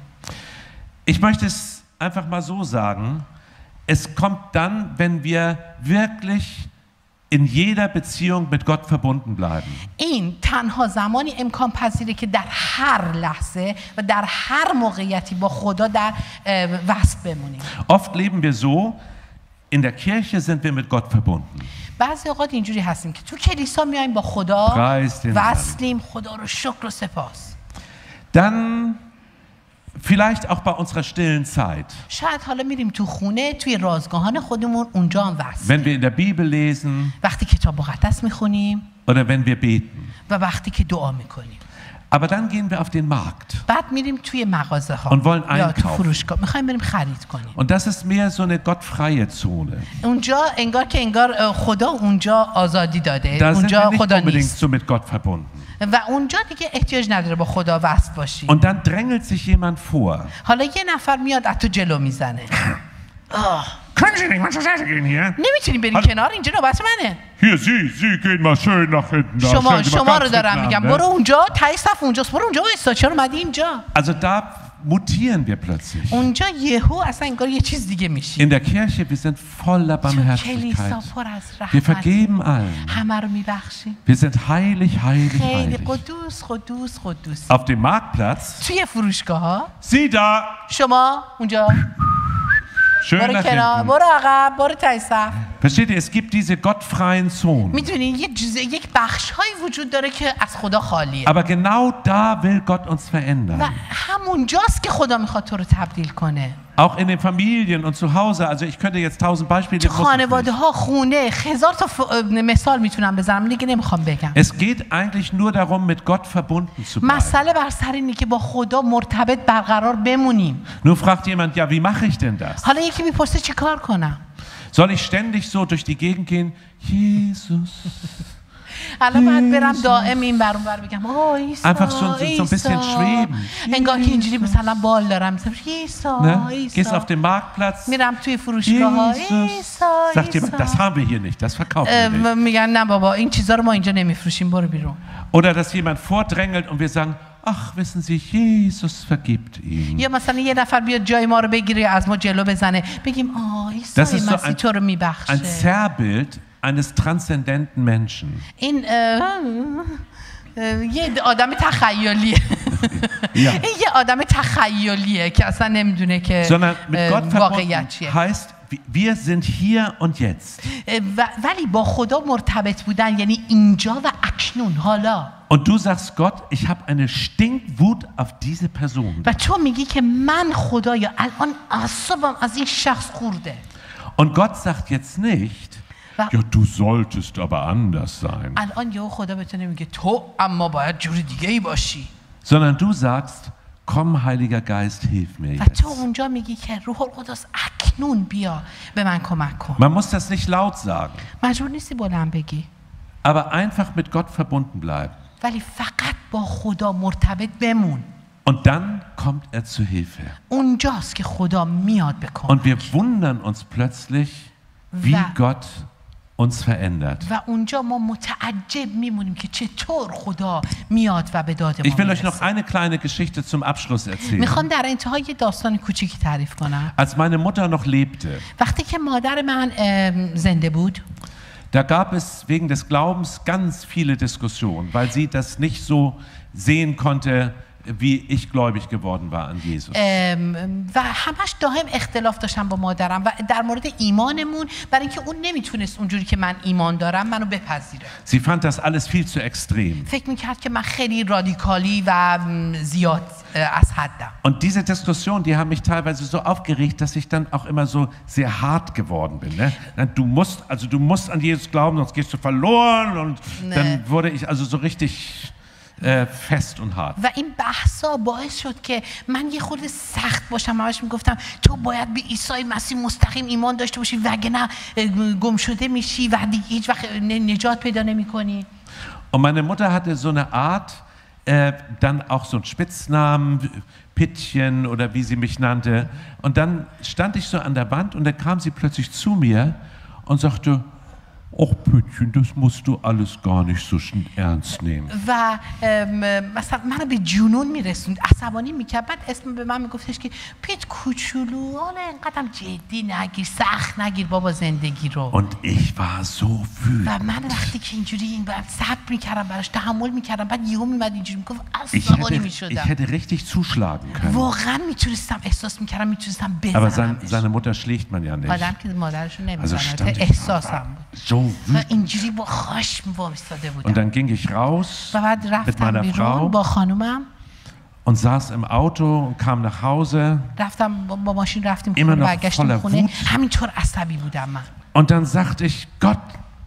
Ich möchte es einfach mal so sagen. Es kommt dann, wenn wir wirklich in jeder Beziehung mit Gott verbunden bleiben. این تنها زمانی امکان پذیره که در هر لحظه و در هر موقعیتی با خدا در اه، وصل بمونیم. Oft leben wir so, in der Kirche sind wir mit Gott verbunden. بعضی اوقات اینجوری هستیم که تو کلیسا میایم با خدا Preis den Herrn. وصلیم، خدا رو شکر و سپاس. Dann vielleicht auch bei unserer stillen Zeit. شاید حالا میریم تو خونه، توی رازگاهان خودمون، اونجا هم وصل. Wenn wir in der Bibel lesen وقتی کتاب مقدس میخونیم oder wenn wir beten. و وقتی که دعا میکنیم. Aber dann gehen wir auf den Markt. بعد میریم توی مغازه ها Und wollen یا تو einkaufen. فروشگاه، میخوایم بریم خرید کنیم. Und das ist mehr so eine gottfreie Zone. اونجا انگار که انگار اه، خدا اونجا آزادی داده، Da sind wir اونجا nicht خدا unbedingt نیست so mit Gott verbunden. و اونجا دیگه احتیاج نداره با خدا وصل باشی. Und dann drängelt sich jemand vor. حالا یه نفر میاد از تو جلو میزنه. Können Sie nicht mal zur Seite gehen hier? نمیتونی بری حالا- کنار، اینجا نوبت منه. Hier, Sie, Sie gehen mal schön nach hinten. Da شما stellen Sie mal شما ganz رو دارم hinten میگم an, ne? برو اونجا، تای صف اونجاست، برو اونجا وایسا، چرا اومدی اینجا؟ Also da mutieren wir plötzlich. اونجا یهو اصلا انگار یه چیز دیگه میشی. In der Kirche, wir sind voller تو کلیسا Barmherzigkeit. پر از Wir رحمت، vergeben allen. همه رو میبخشی. Wir sind heilig, heilig, خیلی heilig. قدوس قدوس قدوس. Auf dem Marktplatz, توی فروشگاه ها Sie da, شما اونجا schön برو nach کنار، hinten. برو عقب، برو تای صف. Versteht ihr, es gibt diese gottfreien Zonen. میدونی یک جز... یک بخش هایی وجود داره که از خدا خالیه Aber genau da will Gott uns و verändern. همونجاست که خدا میخواد تو رو تبدیل کنه. Auch in den Familien und zu Hause. Also ich könnte jetzt tausend Beispiele. تو خانواده ها خونه هزار تا ف... مثال میتونم بزنم دیگه نمیخوام بگم. Es geht eigentlich nur darum, mit Gott verbunden zu bleiben. مسئله بر سر اینه که با خدا مرتبط برقرار بمونیم. Nun fragt jemand, ja, wie mache ich denn das? حالا یکی میپرسه چی کار کنم؟ Soll ich ständig so durch die Gegend gehen? Jesus. الان باید برم دائم این بر اون بر بگم اوه عیسی Einfach so, so, so ein bisschen schweben. انگار که اینجوری مثلا بال دارم مثلا عیسی Ne? عیسی Gehst auf den Marktplatz. میرم توی فروشگاه ها Jesus. عیسی Sagt jemand, das عیسی haben wir hier nicht, das verkaufen wir nicht. میگن نه بابا این چیزا رو ما اینجا نمیفروشیم برو بیرون. Oder dass jemand vordrängelt und wir sagen, ach, wissen Sie, Jesus vergibt ihm. یا مثلا یه نفر بیاد جای ما رو بگیره از ما جلو بزنه بگیم آه عیسی Das ist so مسیح تو رو ein, ein میبخشه. Zerrbild eines transzendenten Menschen. این اه، اه، یه آدم تخیلیه. Ja. این یه آدم تخیلیه که اصلا نمیدونه که Sondern mit Gott واقعیت verbunden چیه. heißt, wir sind hier und jetzt. و- ولی با خدا مرتبط بودن یعنی اینجا و اکنون حالا. Und du sagst Gott, ich habe eine Stinkwut auf diese Person. و تو میگی که من خدایا الان اعصابم از این شخص خورده. Und Gott sagt jetzt nicht, و ja, du solltest aber anders sein. الان یهو خدا به تو نمیگه تو اما باید جور دیگه ای باشی. Sondern du sagst, komm, Heiliger Geist, hilf mir و jetzt. تو اونجا میگی که روح القدس اکنون بیا به من کمک کن. Man muss das nicht laut sagen, مجبور نیستی بلند بگی. aber einfach mit Gott verbunden bleiben. ولی فقط با خدا مرتبط بمون. Und dann kommt er zu Hilfe. اونجاست که خدا میاد به کمک. Und wir wundern uns plötzlich, wie Wa- Gott uns verändert. و اونجا ما متعجب میمونیم که چطور خدا میاد و به داد Ich ما will euch noch میرسه. eine kleine Geschichte zum Abschluss erzählen. میخوام در انتهای یه داستان کوچیکی تعریف کنم. Als meine Mutter noch lebte, وقتی که مادر من ام، زنده بود da gab es wegen des Glaubens ganz viele Diskussionen, weil sie das nicht so sehen konnte, wie ich gläubig geworden war an Jesus. ام، و همش دائم اختلاف داشتم با مادرم و در مورد ایمانمون برای اینکه اون نمیتونست اونجوری که من ایمان دارم منو بپذیره. Sie fand das alles viel zu extrem. فکر میکرد که من خیلی رادیکالی و م، زیاد اه، از حدم. Und diese Diskussionen, die haben mich teilweise so aufgeregt, dass ich dann auch immer so sehr hart geworden bin. Ne? Du musst, also du musst an Jesus glauben, sonst gehst du verloren. Und Nee. dann wurde ich also so richtig äh, fest und hart. و این بحثا باعث شد که من یه خورده سخت باشم. همش میگفتم تو باید به عیسی مسیح مستقیم ایمان داشته باشی وگرنه اه، گم شده میشی و دیگه هیچ وقت ن- نجات پیدا نمیکنی. Und meine Mutter hatte so eine Art, äh, dann auch so einen Spitznamen, Pittchen oder wie sie mich nannte. Und dann stand ich so an der Wand und dann kam sie plötzlich zu mir und sagte, ach Püttchen, das musst du alles gar nicht so schn- ernst nehmen. و ام، مثلا منو به جنون میرسوند عصبانی میکرد. بعد اسم به من میگفتش که پیت کوچولو حالا اینقدرم جدی نگیر سخت نگیر بابا زندگی رو. Und ich war so wütend. و من وقتی که اینجوری این بعد صبر میکردم براش تحمل میکردم بعد یهو میمد اینجوری میگفت Ich عصبانی hätte, میشدم. ich hätte richtig zuschlagen können. واقعا میتونستم احساس میکردم میتونستم Aber sein, بزنمش. seine Mutter schlägt man ja nicht. آدم که مادرشو Also نمیزنه stand ich احساسم بود. so و wütend. اینجوری با خشم وایساده Und بودم. dann ging ich raus و بعد mit رفتم meiner بیرون Frau با خانومم. und saß im Auto und kam nach Hause. رفتم با با ماشین رفتیم Immer خونه noch برگشتیم voller خونه. Wut. همینطور عصبی بودم من. Und dann sagte ich, Gott,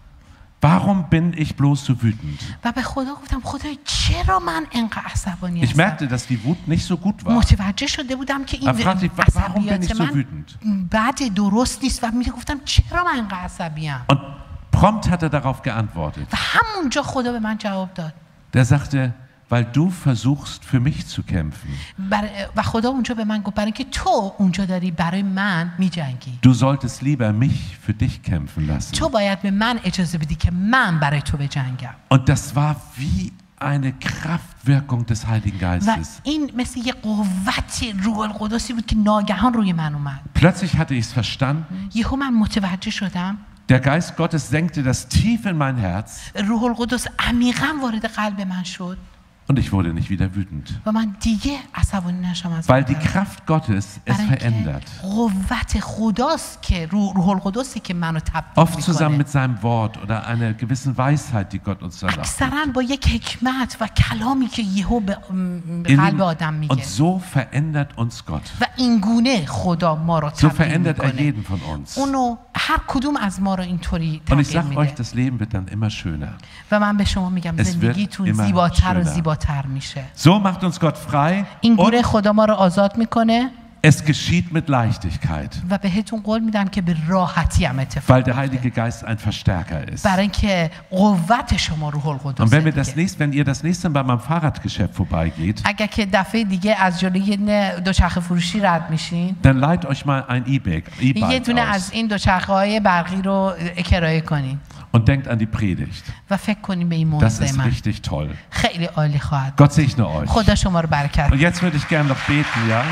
warum bin ich bloß so wütend? و به خدا گفتم خدای چرا من انقدر عصبانی Ich هستم. merkte, dass die Wut nicht so gut war. متوجه شده بودم که این Da fragte ich, warum bin ich عصبیات so من wütend? بعد درست نیست و می گفتم چرا من انقدر عصبیم. Und prompt hat er darauf geantwortet. و همونجا خدا به من جواب داد. Der sagte, weil du versuchst, für mich zu kämpfen. بر... و خدا اونجا به من گفت برای اینکه تو اونجا داری برای من میجنگی. Du solltest lieber mich für dich kämpfen lassen. تو باید به من اجازه بدی که من برای تو بجنگم. Und das war wie eine Kraftwirkung des Heiligen و Geistes. این مثل یه قوت روح القدسی بود که ناگهان روی من اومد. Plötzlich hatte ich es verstanden. یهو من متوجه شدم Der Geist Gottes senkte das tief in mein Herz. روح القدس عمیقا وارد قلب من شد. Und ich wurde nicht wieder wütend. و من دیگه عصبانی نشم از Weil die Kraft Gottes es برای اینکه verändert. قوت خداست که روح روح القدسی که منو تبدیل Oft zusammen میکنه mit seinem Wort oder einer gewissen Weisheit, die Gott uns dann auch اکثرا با یک حکمت و کلامی که یهو به م، In قلب den- آدم میگه Und so verändert uns Gott. و این گونه خدا ما رو So تبدیل verändert er میکنه jeden von uns. اونو هر کدوم از ما رو اینطوری Und ich تغییر sage euch, میده das Leben wird dann immer schöner. و من به شما میگم Es wird زندگیتون immer زیباتر و schöner. زیباتر میشه So macht uns Gott frei این گونه und خدا ما رو آزاد میکنه es geschieht mit Leichtigkeit, و بهتون قول میدم که به راحتی هم اتفاق weil der بیفته. Heilige Geist ein Verstärker ist. برای اینکه قوت شما روح Und القدس wenn, wir das دیگه. nächste, wenn ihr das nächste Mal beim Fahrradgeschäft vorbeigeht, اگر که دفعه دیگه از جلوی یه دوچرخه فروشی رد میشین dann leiht euch mal ein E-Bike یه E-Bike دونه aus از این دوچرخه های برقی رو کرایه کنین und denkt an die Predigt. و فکر کنین به این Das موضوع ist من richtig toll. خیلی عالی خواهد Gott segne euch. خدا شما رو برکت Und jetzt würde ich gerne noch beten, ja?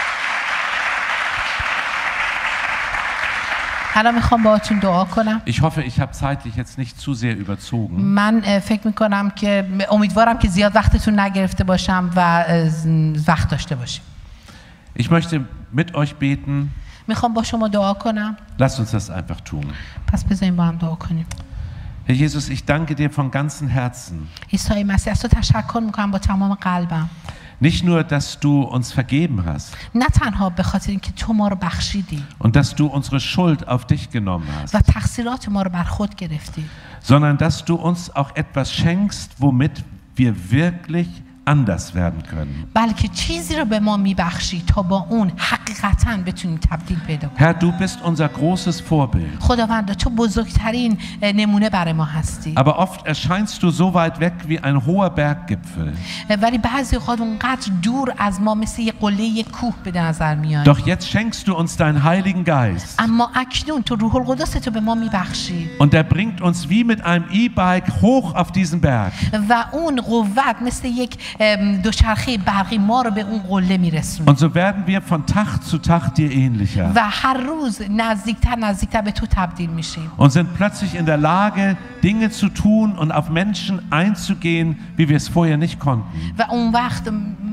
الان میخوام باهاتون دعا کنم Ich hoffe, ich habe zeitlich jetzt nicht zu sehr überzogen. من اه، فکر میکنم که امیدوارم که زیاد وقتتون نگرفته باشم و اه، وقت داشته باشیم Ich möchte mit euch beten. میخوام با شما دعا کنم Lasst uns das einfach tun. پس بذاریم با هم دعا کنیم Herr Jesus, ich danke dir von ganzem Herzen. عیسی مسیح از تو تشکر میکنم با تمام قلبم Nicht nur, dass du uns vergeben hast نه تنها به خاطر اینکه تو ما رو بخشیدی und dass du unsere Schuld auf dich genommen hast, و تقصیرات ما رو بر خود گرفتی sondern dass du uns auch etwas schenkst, womit wir wirklich anders werden können. بلکه چیزی رو به ما میبخشی تا با اون حقیقتاً بتونیم تبدیل پیدا کنیم Herr, du bist unser großes Vorbild. خداوند تو بزرگترین نمونه برای ما هستی Aber oft erscheinst du so weit weg wie ein hoher Berggipfel. ولی بعضی اوقات اونقدر دور از ما مثل یه قله یه کوه به نظر میاد Doch jetzt schenkst du uns deinen Heiligen Geist. اما اکنون تو روح القدس تو به ما میبخشی Und er bringt uns wie mit einem E-Bike hoch auf diesen Berg. و اون قوت مثل یک ام، دوچرخه برقی ما رو به اون قله میرسونه Und so werden wir von Tag zu Tag dir ähnlicher. و هر روز نزدیکتر نزدیکتر به تو تبدیل میشیم Und sind plötzlich in der Lage, Dinge zu tun und auf Menschen einzugehen, wie wir es vorher nicht konnten. و اون وقت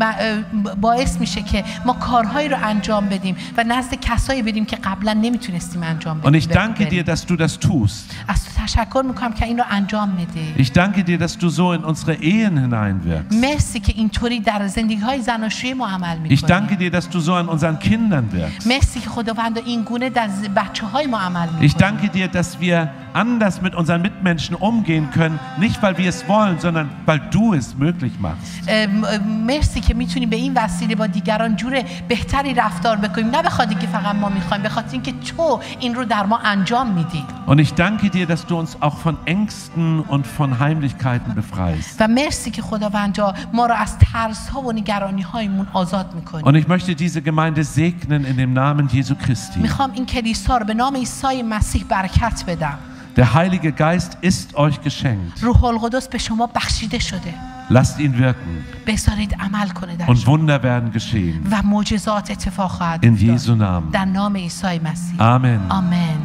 باعث میشه که ما کارهایی رو انجام بدیم و نزد کسایی بدیم که قبلا نمیتونستیم انجام Und بدیم ich danke dir, dass du das tust. از تو تشکر میکنم که این رو انجام میدی Ich danke dir, dass du so in unsere Ehen hineinwirkst. مرسی که اینطوری در زندگی های زناشویی ما عمل Ich danke میکنی dir, dass du so an unseren Kindern wirkst. مرسی که خداوند این گونه در بچه های ما عمل Ich میکنی danke dir, dass wir anders mit unseren Mitmenschen umgehen können, nicht weil wir es wollen, sondern weil du es möglich machst. مرسی که میتونیم به این وسیله با دیگران جور بهتری رفتار بکنیم نه بخاطر که فقط ما میخوایم به خاطر اینکه تو این رو در ما انجام میدی Und ich danke dir, dass du uns auch von Ängsten und von Heimlichkeiten befreist. و مرسی که خداوند جا ما رو از ترس ها و نگرانی هایمون آزاد میکنی Und ich möchte diese Gemeinde segnen in dem Namen Jesu Christi. میخوام این کلیسا رو به نام عیسی مسیح برکت بدم Der Heilige Geist ist euch geschenkt. روح القدس به شما بخشیده شده Lasst ihn wirken بذارید عمل کنه در und شما Wunder werden geschehen. و معجزات اتفاق خواهد In افتاد. Jesu Namen. در نام عیسی مسیح Amen. آمین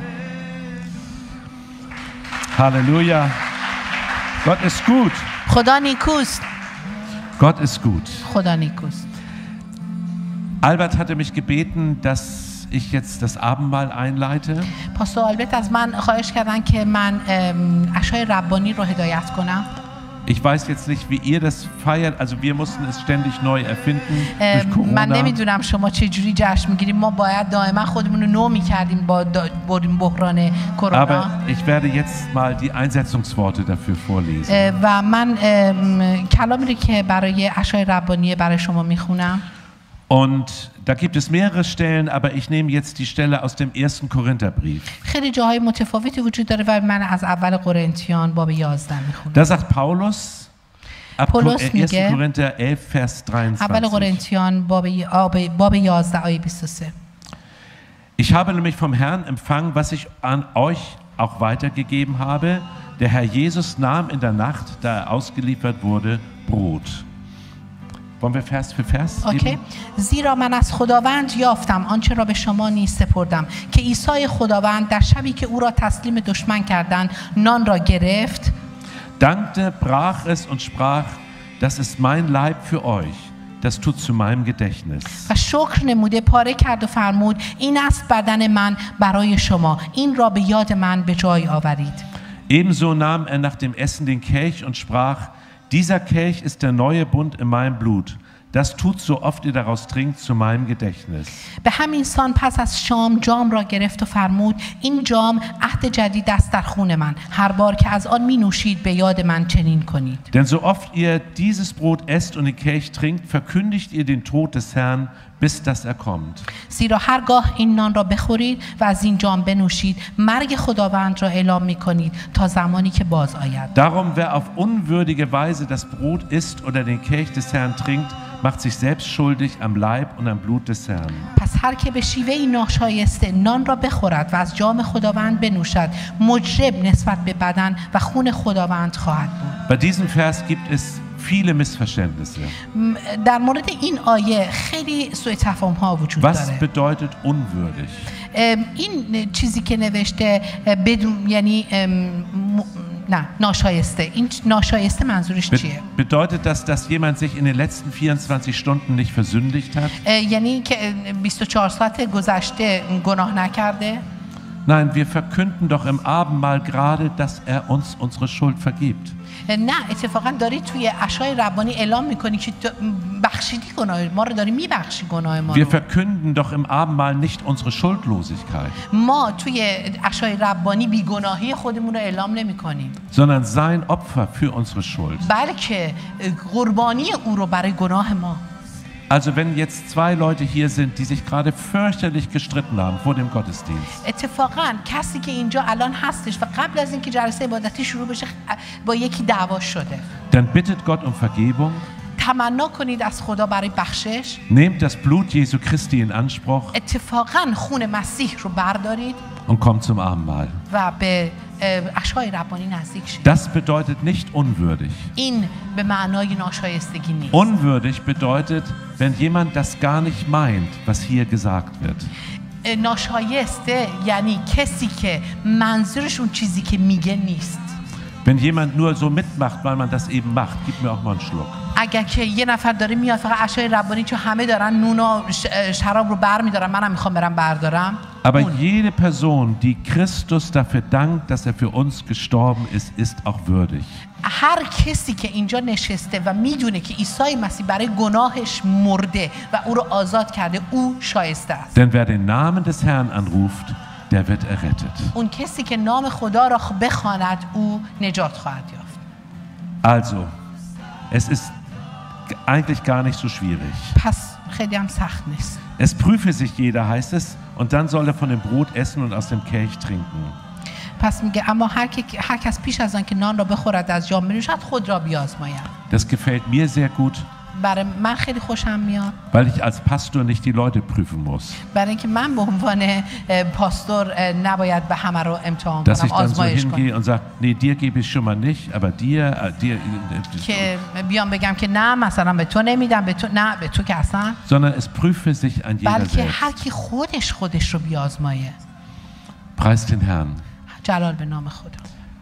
Halleluja. Gott ist gut. خدا نیکوست Gott ist gut. خدا نیکوست Albert hatte mich gebeten, dass ich jetzt das Abendmahl einleite. پاستور آلبرت از من خواهش کردن که من ام، عشای ربانی رو هدایت کنم Ich weiß jetzt nicht, wie ihr das feiert. Also wir mussten es ständig neu erfinden durch ام، من Corona. نمیدونم شما چه جوری جشن میگیریم ما باید دائما خودمون رو نو میکردیم با دا- با این بحران کرونا Aber ich werde jetzt mal die Einsetzungsworte dafür vorlesen. اه، و من ام، کلامی رو که برای عشای ربانی برای شما میخونم Und da gibt es mehrere Stellen, aber ich nehme jetzt die Stelle aus dem ersten Korintherbrief. خیلی جاهای متفاوتی وجود داره و من از اول قرنتیان باب یازده میخونم Da sagt Paulus, ab Paulus Ko- äh, میگه- ersten Korinther elf, Vers اول dreiundzwanzig. قرنتیان باب آب- باب یازده آیه بیست و سه Ich habe nämlich vom Herrn empfangen, was ich an euch auch weitergegeben habe. Der Herr Jesus nahm in der Nacht, da er ausgeliefert wurde, Brot. Wollen wir Vers für Vers اوکی geben? زیرا من از خداوند یافتم آنچه را به شما نیز سپردم که عیسی خداوند در شبی که او را تسلیم دشمن کردند نان را گرفت Dankte, brach es und sprach, das ist mein Leib für euch. Das tut zu meinem Gedächtnis. و شکر نموده پاره کرد و فرمود این است بدن من برای شما این را به یاد من به جای آورید. Ebenso nahm er nach dem Essen den Kelch und sprach: Dieser Kelch ist der neue Bund in meinem Blut. Das tut so oft ihr daraus trinkt zu meinem Gedächtnis. به همین سان پس از شام جام را گرفت و فرمود این جام عهد جدید است در خون من هر بار که از آن می نوشید به یاد من چنین کنید. Denn so oft ihr dieses Brot esst und den Kelch trinkt, verkündigt ihr den Tod des Herrn, bis dass er kommt. زیرا هرگاه این نان را بخورید و از این جام بنوشید مرگ خداوند را اعلام می کنید تا زمانی که باز آید. Darum wer auf unwürdige Weise das Brot isst oder den Kelch des Herrn trinkt, macht sich selbst schuldig am Leib und am Blut des Herrn. پس هر که به شیوه ناشایسته نان را بخورد و از جام خداوند بنوشد مجرم نسبت به بدن و خون خداوند خواهد بود. Bei diesem Vers gibt es viele Missverständnisse. در مورد این آیه خیلی سوء تفاهم ها وجود Was داره. bedeutet unwürdig? این چیزی که نوشته بدون یعنی نه ناشایسته این ناشایسته منظورش Be چیه؟ bedeutet das, dass jemand sich in den letzten vierundzwanzig Stunden nicht versündigt hat? یعنی که بیست و چهار ساعت گذشته گناه نکرده؟ Nein, wir verkünden doch im Abendmahl gerade, dass er uns unsere Schuld vergibt. نه اتفاقا داری توی عشای ربانی اعلام میکنی که بخشیدی گناه ما رو داری میبخشی گناه ما Wir رو. verkünden doch im Abendmahl nicht unsere Schuldlosigkeit, ما توی عشای ربانی بیگناهی خودمون رو اعلام نمیکنیم sondern sein Opfer für unsere Schuld. بلکه قربانی او رو برای گناه ما. Also wenn jetzt zwei Leute hier sind, die sich gerade fürchterlich gestritten haben vor dem Gottesdienst, اتفاقا کسی که اینجا الان هستش و قبل از اینکه جلسه عبادتی شروع بشه با یکی دعوا شده، dann bittet Gott um Vergebung, تمنا کنید از خدا برای بخشش. nehmt das Blut Jesu Christi in Anspruch اتفاقا خون مسیح رو بردارید und kommt zum Abendmahl. و به عشای ربانی نزدیک شید. Das bedeutet nicht unwürdig. این به معنای ناشایستگی نیست. Unwürdig bedeutet, wenn jemand das gar nicht meint, was hier gesagt wird. ناشایسته یعنی کسی که منظورش اون چیزی که میگه نیست. Wenn jemand nur so mitmacht, weil man das eben macht, gib mir auch mal einen Schluck. اگر که یه نفر داره میاد فقط عشای ربانی چون همه دارن نون و شراب رو برمیدارن منم میخوام برم بردارم. Aber jede Person, die Christus dafür dankt, dass er für uns gestorben ist, ist auch würdig. هر کسی که اینجا نشسته و میدونه که عیسی مسیح برای گناهش مرده و او رو آزاد کرده او شایسته است. Denn wer den Namen des Herrn anruft, der wird errettet. اون کسی که نام خدا را بخواند او نجات خواهد یافت. Also, es ist eigentlich gar nicht so schwierig. پس خیلی هم سخت نیست. Es prüfe sich jeder, heißt es, und dann soll er von dem Brot essen und aus dem Kelch trinken. پس میگه اما هر, هر کس پیش از آن که نان را بخورد از جام بنوشد خود را بیازماید. Das gefällt mir sehr gut, برای من خیلی خوشم میاد. weil ich als Pastor nicht die Leute prüfen muss. برای اینکه من به عنوان پاستور نباید به همه رو امتحان Dass کنم، ich dann so آزمایش کنم. hingehe und sage, nee, dir gebe ich schon mal nicht, aber dir, äh, dir, که بیام بگم که نه مثلا به تو نمیدم، به تو نه به تو که اصلا. sondern es prüfe sich ein jeder بلکه selbst. هر کی خودش خودش رو بیازمایه. Preis den Herrn. جلال به نام خدا.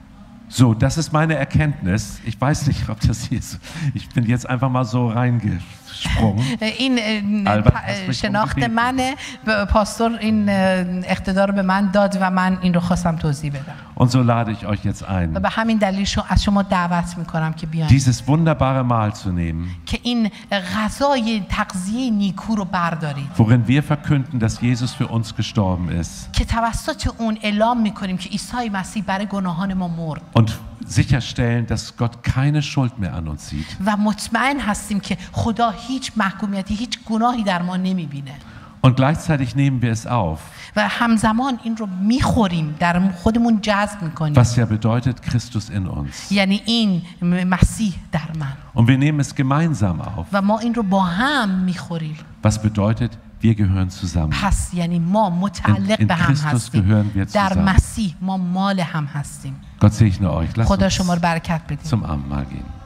So, das ist meine Erkenntnis. Ich weiß nicht, ob das hier ist. Ich bin jetzt einfach mal so reingesprungen. این شناخت منه، پاستور این اقتدار به من داد و من این رو خواستم توضیح بدم. Und so lade ich euch jetzt ein, و به همین دلیل از شما دعوت میکنم که بیاین dieses wunderbare Mahl zu nehmen, که این غذای تغذیه نیکو رو بردارید worin wir verkünden, dass Jesus für uns gestorben ist که توسط اون اعلام میکنیم که عیسی مسیح برای گناهان ما مرد und sicherstellen, dass Gott keine Schuld mehr an uns sieht. و مطمئن هستیم که خدا هیچ محکومیتی هیچ گناهی در ما نمیبینه. Und gleichzeitig nehmen wir es auf, و همزمان این رو میخوریم، در خودمون جذب میکنیم. was ja bedeutet Christus in uns. یعنی این مسیح در من. Und wir nehmen es gemeinsam auf, و ما این رو با هم میخوریم. was bedeutet, wir gehören zusammen. پس یعنی ما متعلق In- in به هم Christus هستیم. gehören wir در zusammen. مسیح ما مال هم هستیم. Gott segne euch. Lasst خدا uns شما رو برکت بده. zum Abendmahl gehen.